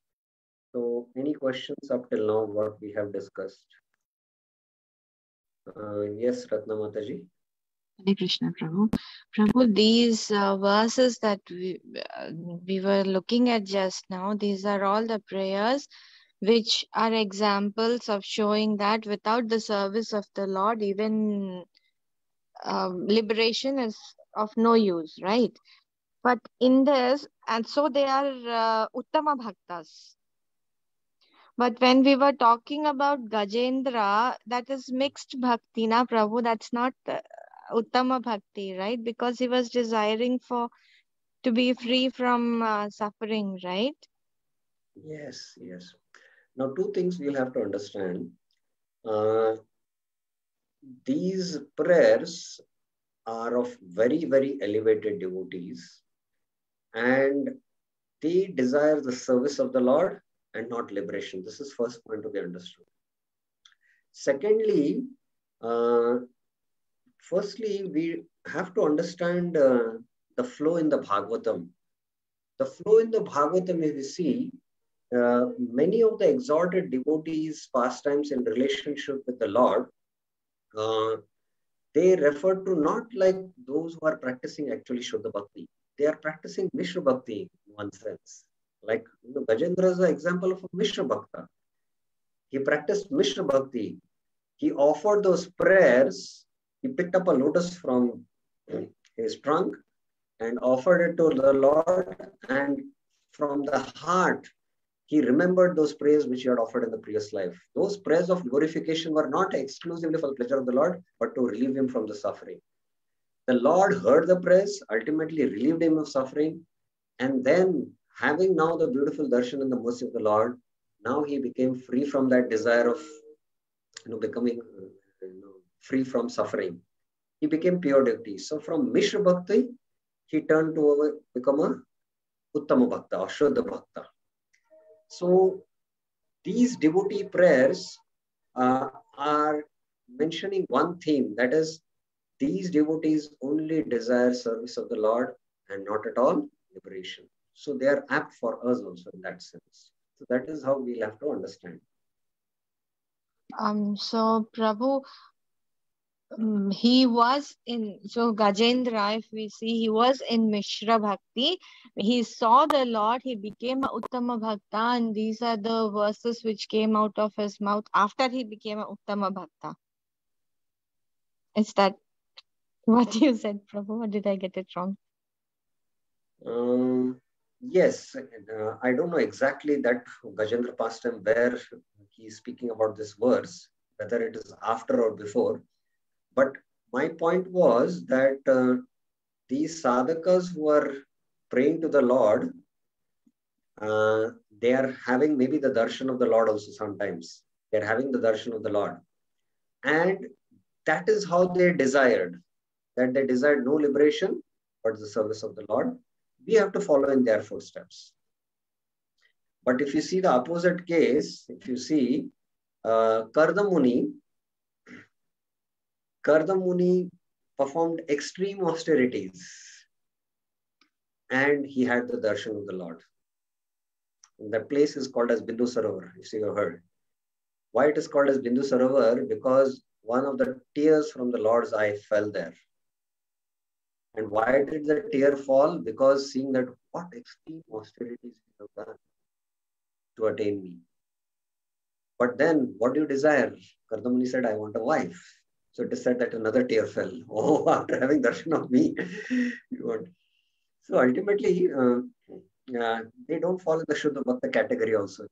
So any questions up till now, what we have discussed? Yes, Ratna Mataji. Hare Krishna, Prabhu. Prabhu, these verses that we were looking at just now, these are all the prayers which are examples of showing that without the service of the Lord, even liberation is of no use, right? But in this, and so they are Uttama Bhaktas. But when we were talking about Gajendra, that is mixed bhakti, na Prabhu. That's not Uttama Bhakti, right? Because he was desiring to be free from suffering, right? Yes, yes. Now, two things we'll have to understand. These prayers are of very, very elevated devotees, and they desire the service of the Lord and not liberation. This is first point to be understood. Secondly, firstly, we have to understand the flow in the Bhagavatam. The flow in the Bhagavatam, if we see, many of the exalted devotees' pastimes in relationship with the Lord, they refer to not like those who are practicing actually Shuddha Bhakti. They are practicing Mishra Bhakti in one sense. Like Gajendra is an example of a Mishra Bhakta. He practiced Mishra Bhakti. He offered those prayers. He picked up a lotus from his trunk and offered it to the Lord. And from the heart, he remembered those prayers which he had offered in the previous life. Those prayers of glorification were not exclusively for the pleasure of the Lord, but to relieve him from the suffering. The Lord heard the prayers, ultimately relieved him of suffering. And then, having now the beautiful darshan and the mercy of the Lord, now he became free from that desire of becoming free from suffering. He became pure devotee. So from Mishra Bhakti, he turned to become a Uttama Bhakta or Shuddha Bhakta. So these devotee prayers are mentioning one theme, that is, these devotees only desire service of the Lord and not at all liberation. So they are apt for us also in that sense. So that is how we'll have to understand. So Prabhu, he was in, so Gajendra, if we see, he was in Mishra Bhakti. He saw the Lord, he became a Uttama Bhakta, and these are the verses which came out of his mouth after he became a Uttama Bhakta. Is that what you said, Prabhu, or did I get it wrong? Yes, I don't know exactly that Gajendra pastime where he is speaking about this verse, whether it is after or before. But my point was that these sadhakas who are praying to the Lord, they are having maybe the darshan of the Lord also sometimes. They're having the darshan of the Lord. And that is how they desired, that they desired no liberation, but the service of the Lord. We have to follow in their footsteps. But if you see the opposite case, if you see Karda Muni performed extreme austerities and he had the darshan of the Lord. And that place is called as Bindu Sarovar, if you have heard. Why it is called as Bindu Sarovar? Because one of the tears from the Lord's eye fell there. And why did the tear fall? Because seeing that what extreme austerities you have done to attain me. But then what do you desire? Karda Muni said, I want a wife. So it is said that another tear fell. Oh, after having darshan of me, you want. So ultimately, they don't fall in the Shuddha Bhakta category also.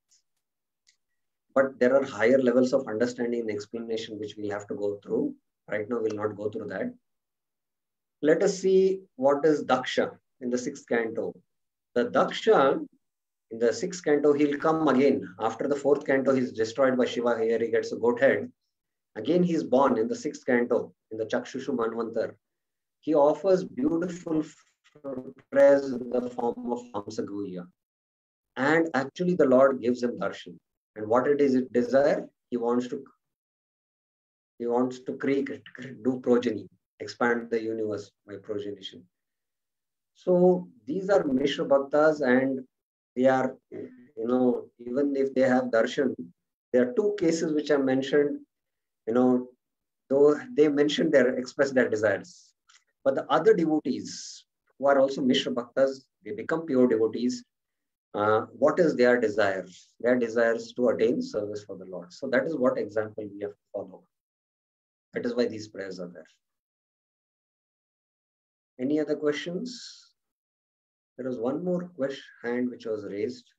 But there are higher levels of understanding and explanation which we'll have to go through. Right now, we'll not go through that. Let us see what is Daksha in the 6th canto. The Daksha in the 6th canto, he'll come again. After the 4th canto, he's destroyed by Shiva. Here he gets a goat head. Again, he's born in the 6th canto, in the Chakshushu Manvantar. He offers beautiful prayers in the form of Hamsaguhya. And actually, the Lord gives him darshan. And what it is, it desire, he wants to do progeny, expand the universe by progenation. So these are Mishra Bhaktas, and they are, even if they have darshan, there are two cases which I mentioned, though they mentioned express their desires. But the other devotees who are also Mishra Bhaktas, they become pure devotees. what is their desire? Their desire is to attain service for the Lord. So that is what example we have to follow. That is why these prayers are there. Any other questions? There was one more hand which was raised.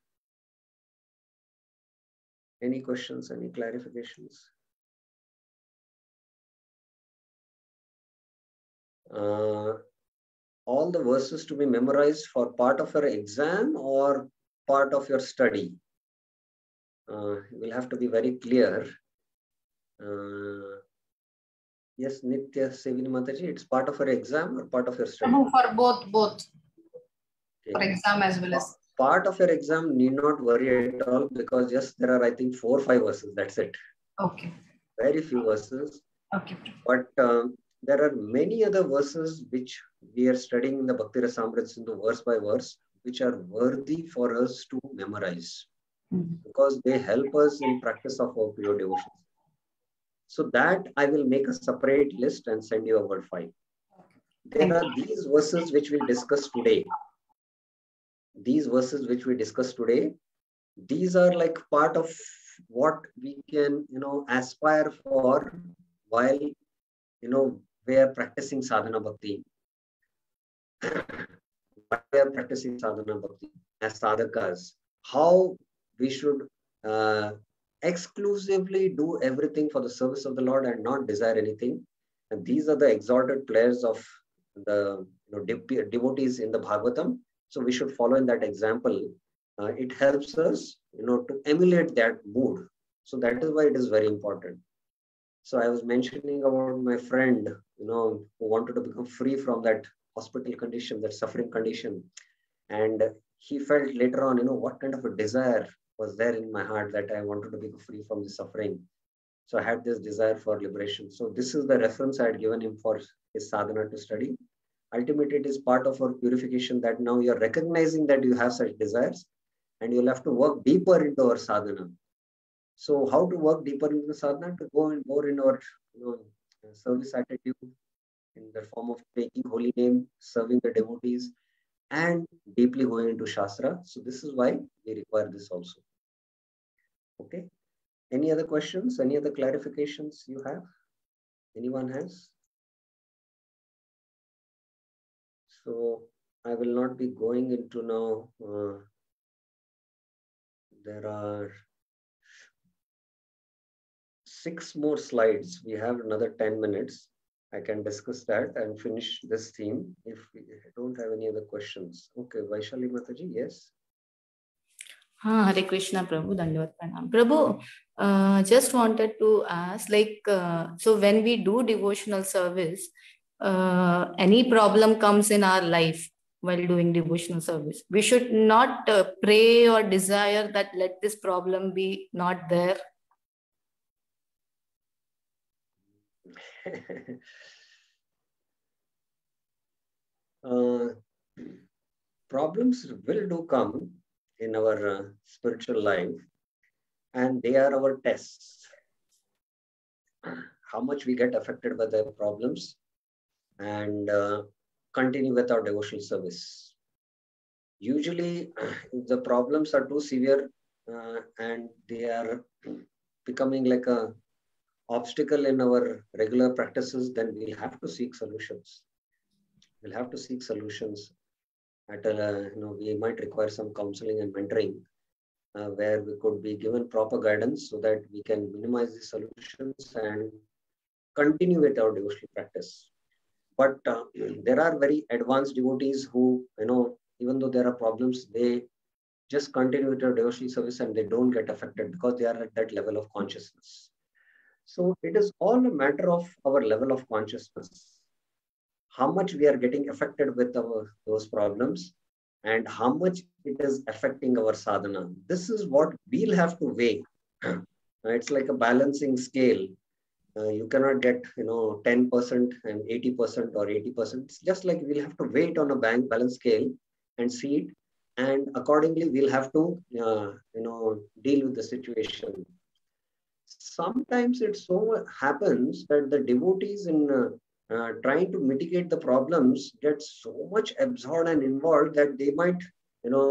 Any questions, any clarifications? All the verses to be memorized for part of your exam or part of your study? You will have to be very clear. Yes, Nitya Sevini Mataji, it's part of your exam or part of your study? For both. Okay. For exam as well as. Part of your exam need not worry at all, because just there are, I think, 4 or 5 verses. That's it. Okay. Very few verses. Okay. But there are many other verses which we are studying in the Bhakti Rasamrita Sindhu verse by verse, which are worthy for us to memorize, because they help us in practice of our pure devotion. So that I will make a separate list and send you a word file. There are these verses which we discussed today. These verses which we discussed today, these are like part of what we can, aspire for while, we are practicing sadhana bhakti. While we are practicing sadhana bhakti as sadhakas, how we should exclusively do everything for the service of the Lord and not desire anything. And these are the exalted players of the devotees in the Bhagavatam. So we should follow in that example. It helps us, to emulate that mood. So that is why it is very important. So I was mentioning about my friend, who wanted to become free from that hospital condition, that suffering condition. And he felt later on, what kind of a desire was there in my heart that I wanted to be free from the suffering. So I had this desire for liberation. So this is the reference I had given him for his sadhana to study. Ultimately, it is part of our purification that now you're recognizing that you have such desires, and you'll have to work deeper into our sadhana. So how to work deeper into the sadhana? To go more in our service attitude in the form of taking holy name, serving the devotees, and deeply going into Shastra. So this is why we require this also. Okay. Any other questions? Any other clarifications you have? Anyone has? So I will not be going into now. There are 6 more slides. We have another 10 minutes. I can discuss that and finish this theme if we don't have any other questions. Okay, Vaishali Mataji, yes. Hare Krishna, Prabhu. Dandavat Pranam. Prabhu, just wanted to ask, so when we do devotional service, any problem comes in our life while doing devotional service, we should not pray or desire that let this problem be not there. Problems will do come in our spiritual life, and they are our tests. How much we get affected by the problems and continue with our devotional service. Usually, if the problems are too severe and they are becoming like a obstacle in our regular practices, then we'll have to seek solutions. We'll have to seek solutions. We might require some counseling and mentoring where we could be given proper guidance so that we can minimize the solutions and continue with our devotional practice. But there are very advanced devotees who, even though there are problems, they just continue with their devotional service and they don't get affected because they are at that level of consciousness. So it is all a matter of our level of consciousness. How much we are getting affected with those problems and how much it is affecting our sadhana. This is what we'll have to weigh. It's like a balancing scale. You cannot get 10% and 80% or 80%. It's just like we'll have to weigh it on a balance scale and see it, and accordingly we'll have to deal with the situation. Sometimes it so happens that the devotees in trying to mitigate the problems get so much absorbed and involved that they might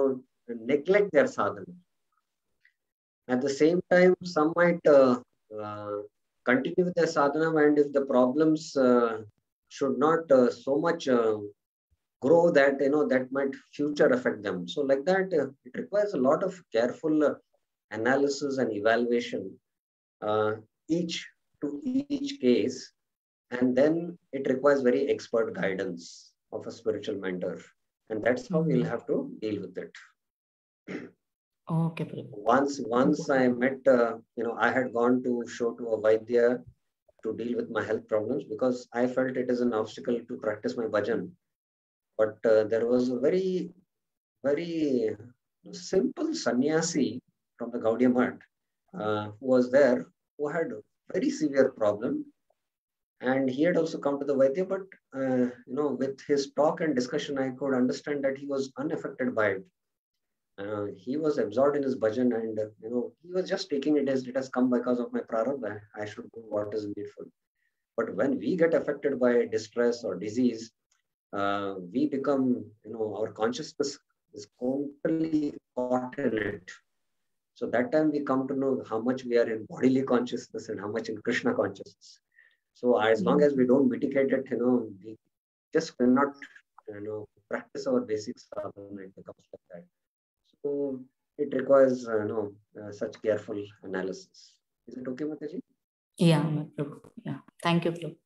neglect their sadhana. At the same time, some might continue with their sadhana, and if the problems should not so much grow that, that might future affect them. So like that, it requires a lot of careful analysis and evaluation, each case, and then it requires very expert guidance of a spiritual mentor, and that's how we'll have to deal with it. Okay, Prabhu. Once I met, I had gone to show to a Vaidya to deal with my health problems because I felt it is an obstacle to practice my bhajan. But there was a very, very simple sannyasi from the Gaudiya Math who was there, who had a very severe problem. And he had also come to the Vaidya, but with his talk and discussion, I could understand that he was unaffected by it. He was absorbed in his bhajan, and he was just taking it as it has come because of my prarabdha. I should do what is needful. But when we get affected by distress or disease, we become, our consciousness is totally caught in it. So that time we come to know how much we are in bodily consciousness and how much in Krishna consciousness. So as long as we don't mitigate it, we just cannot, practice our basic sadhana. It becomes like that. So it requires, such careful analysis. Is it okay, Mataji? Yeah, Prabhu. Yeah. Thank you, Prabhu.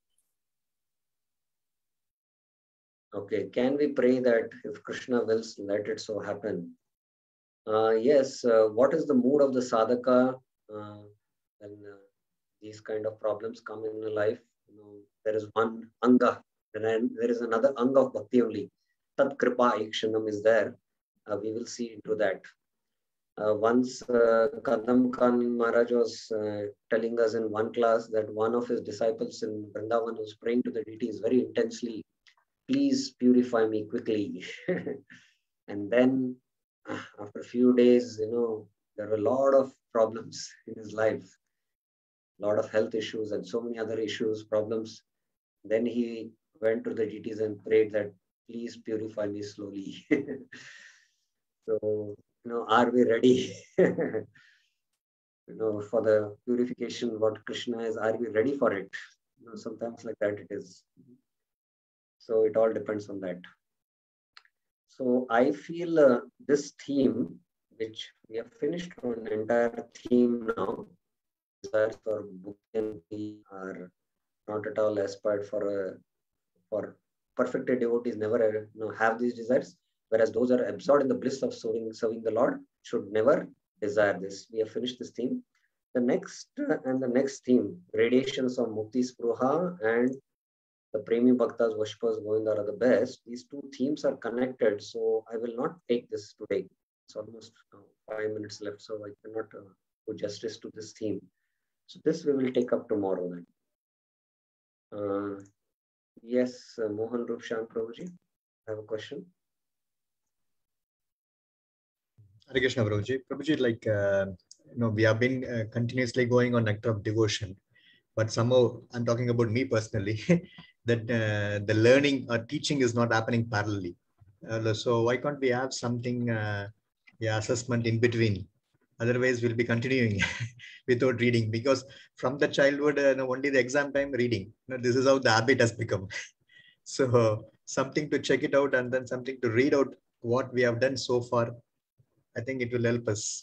Okay. Can we pray that if Krishna wills, let it so happen? Yes. What is the mood of the sadhaka when these kind of problems come in life? There is one anga, and there is another anga of bhakti only. Tat kripa ikshanam is there. We will see into that. Once Kadam Khan Maharaj was telling us in one class that one of his disciples in Vrindavan was praying to the deities very intensely, please purify me quickly. And then after a few days, there were a lot of problems in his life, a lot of health issues and so many other issues, problems. Then he went to the deities and prayed that, please purify me slowly. So, are we ready? For the purification, what Krishna is, are we ready for it? Sometimes like that it is. So it all depends on that. So I feel this theme, which we have finished on an entire theme now, desires for bhakti are not at all aspired for perfected devotees never have these desires. Whereas those are absorbed in the bliss of serving the Lord should never desire this. We have finished this theme. The next theme, gradations of Mukti Spruha and the Premi Bhaktas, worshippers, Govinda are the best. These two themes are connected. So I will not take this today. It's almost 5 minutes left. So I cannot do justice to this theme. So this we will take up tomorrow then. Yes, Mohan Rup Shyam Prabhuji, I have a question. Hare Krishna, Prabhuji. Prabhuji, we have been continuously going on nectar of devotion, but somehow I'm talking about me personally, that the learning or teaching is not happening parallelly. So why can't we have something, assessment in between? Otherwise, we'll be continuing without reading, because from the childhood, only the exam time reading. This is how the habit has become. So something to check it out and then something to read out what we have done so far. I think it will help us.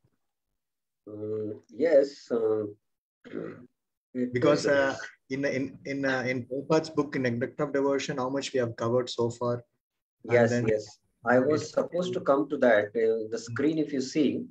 Yes. Because in Prabhupada's book, in Nectar of Devotion, how much we have covered so far. Yes, yes. I was supposed to come to that. The screen, if you see,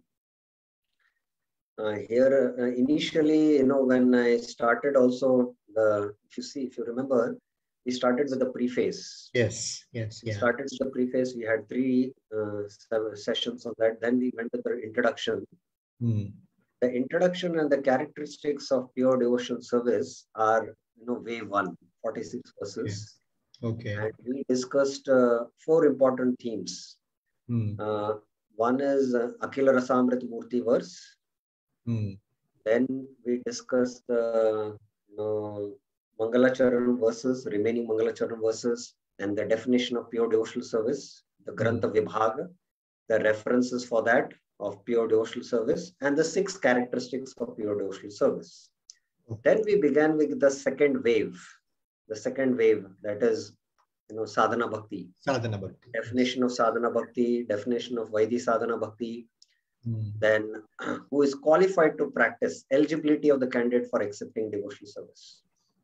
here initially, when I started also, if you remember, we started with the preface. Yes. We started with the preface. We had 3 sessions on that. Then we went to the introduction. The introduction and the characteristics of pure devotional service are, wave 1, 46 verses. Okay. And we discussed 4 important themes. One is Akhila Rasamrita Murti verse. Then we discussed the Mangalacharan verses, remaining Mangalacharan verses, and the definition of pure devotional service, the Grantha Vibhaga. the references for that of pure devotional service, and the 6 characteristics of pure devotional service. Then we began with the second wave. The second wave, that is, sadhana bhakti. Sadhana bhakti. Definition of sadhana bhakti, definition of Vaidhi sadhana bhakti. Then who is qualified to practice, eligibility of the candidate for accepting devotional service.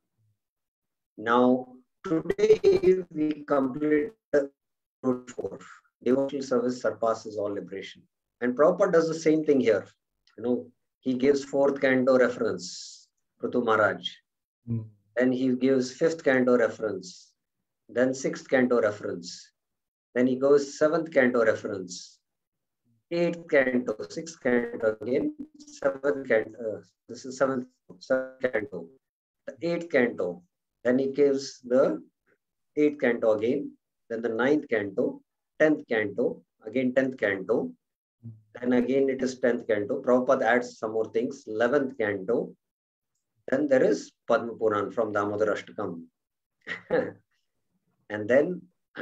Now, today we complete the 4. Devotional service surpasses all liberation. And Prabhupada does the same thing here. He gives 4th canto reference, Prithu Maharaj. Then he gives 5th canto reference. Then 6th canto reference. Then he goes 7th canto reference. 8th canto, 6th canto again, 7th canto. This is 7th canto. The 8th canto. Then he gives the 8th canto again. Then the 9th canto, 10th canto, again 10th canto. Then again it is 10th canto. Prabhupada adds some more things. 11th canto. Then there is Padma Puran from Damodar Ashtakam. And then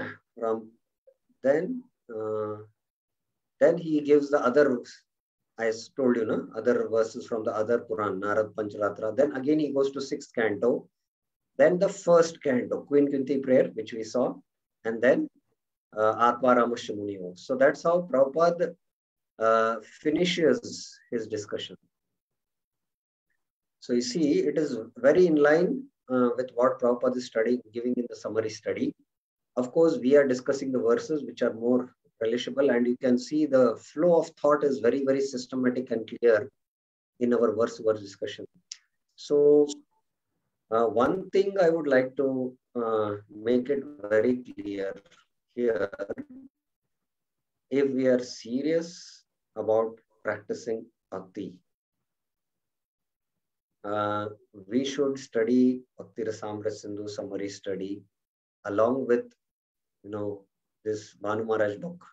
then he gives the other, I told you, other verses from the other Puran, Narad Pancharatra. Then again he goes to 6th canto. Then the 1st canto, Queen Kunti prayer, which we saw. And then Atma Ramasya Muni. So that's how Prabhupada finishes his discussion. So you see, it is very in line with what Prabhupada is studying, giving in the summary study. Of course, we are discussing the verses which are more relishable, and you can see the flow of thought is very, very systematic and clear in our verse-to-verse discussion. So one thing I would like to make it very clear here, if we are serious about practicing bhakti, we should study Bhakti Rasamrita Sindhu summary study along with, this Bhanu Maharaj book.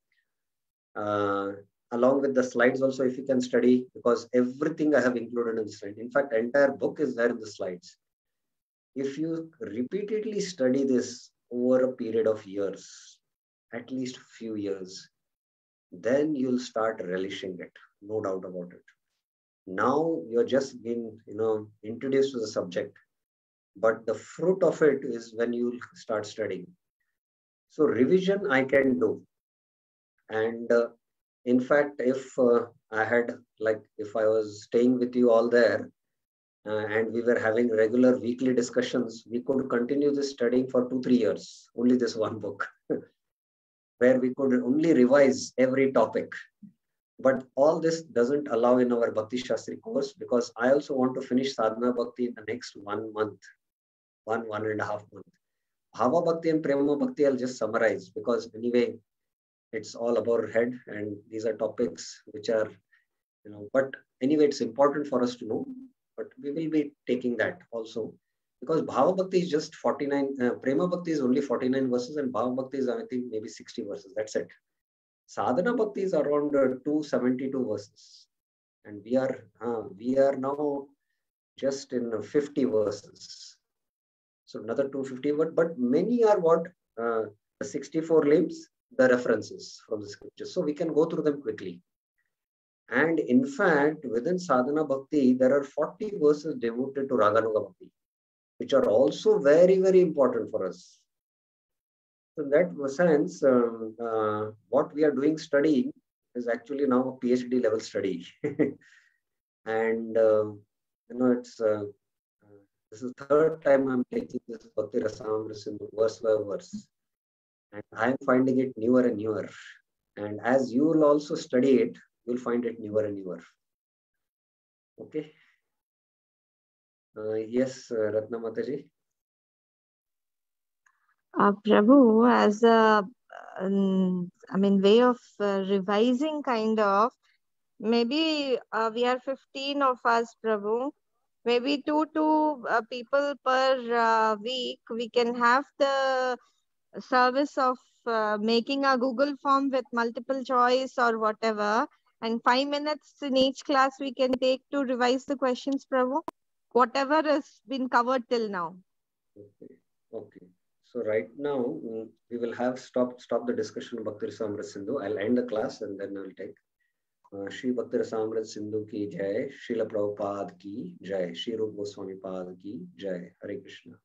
Along with the slides also, if you can study, because everything I have included in the slide. In fact, entire book is there in the slides. If you repeatedly study this over a period of years, at least a few years, then you'll start relishing it, no doubt about it. Now you're just been, introduced to the subject, but the fruit of it is when you start studying. So revision I can do. And in fact, if I had, if I was staying with you all there and we were having regular weekly discussions, we could continue this studying for 2-3 years, only this one book, where we could only revise every topic. But all this doesn't allow in our Bhakti Shastri course, because I also want to finish Sadhana Bhakti in the next 1 month, 1.5 months. Bhava Bhakti and Prema Bhakti, I'll just summarize, because anyway, it's all above our head, and these are topics which are, but anyway, it's important for us to know, but we will be taking that also, because Bhava Bhakti is just 49, Prema Bhakti is only 49 verses, and Bhava Bhakti is, I think, maybe 60 verses, that's it. Sadhana Bhakti is around 272 verses, and we are now just in 50 verses. So another 250, but many are what, the 64 limbs, the references from the scriptures. So we can go through them quickly. And in fact, within Sadhana Bhakti, there are 40 verses devoted to Raganuga Bhakti, which are also very, very important for us. So in that sense, what we are doing studying is actually now a PhD level study. And, it's this is the 3rd time I'm taking this Bhakti Rasamrita Sindhu verse by verse. And I'm finding it newer and newer. And as you will also study it, you'll find it newer and newer. Okay. Yes, Ratna Mataji. Prabhu, as a, way of revising kind of, maybe we are 15 of us, Prabhu. Maybe 2 people per week, we can have the service of making a Google form with multiple choice or whatever, and 5 minutes in each class we can take to revise the questions, Prabhu, whatever has been covered till now. Okay. So right now we will have stop the discussion of Bhakti Rasamrita Sindhu. I'll end the class and then I'll take Shri Bhakti Rasamrita Sindhu ki jai, Srila Prabhupada ki jai, Shri Rupa Goswami Pad ki jai. Hare Krishna.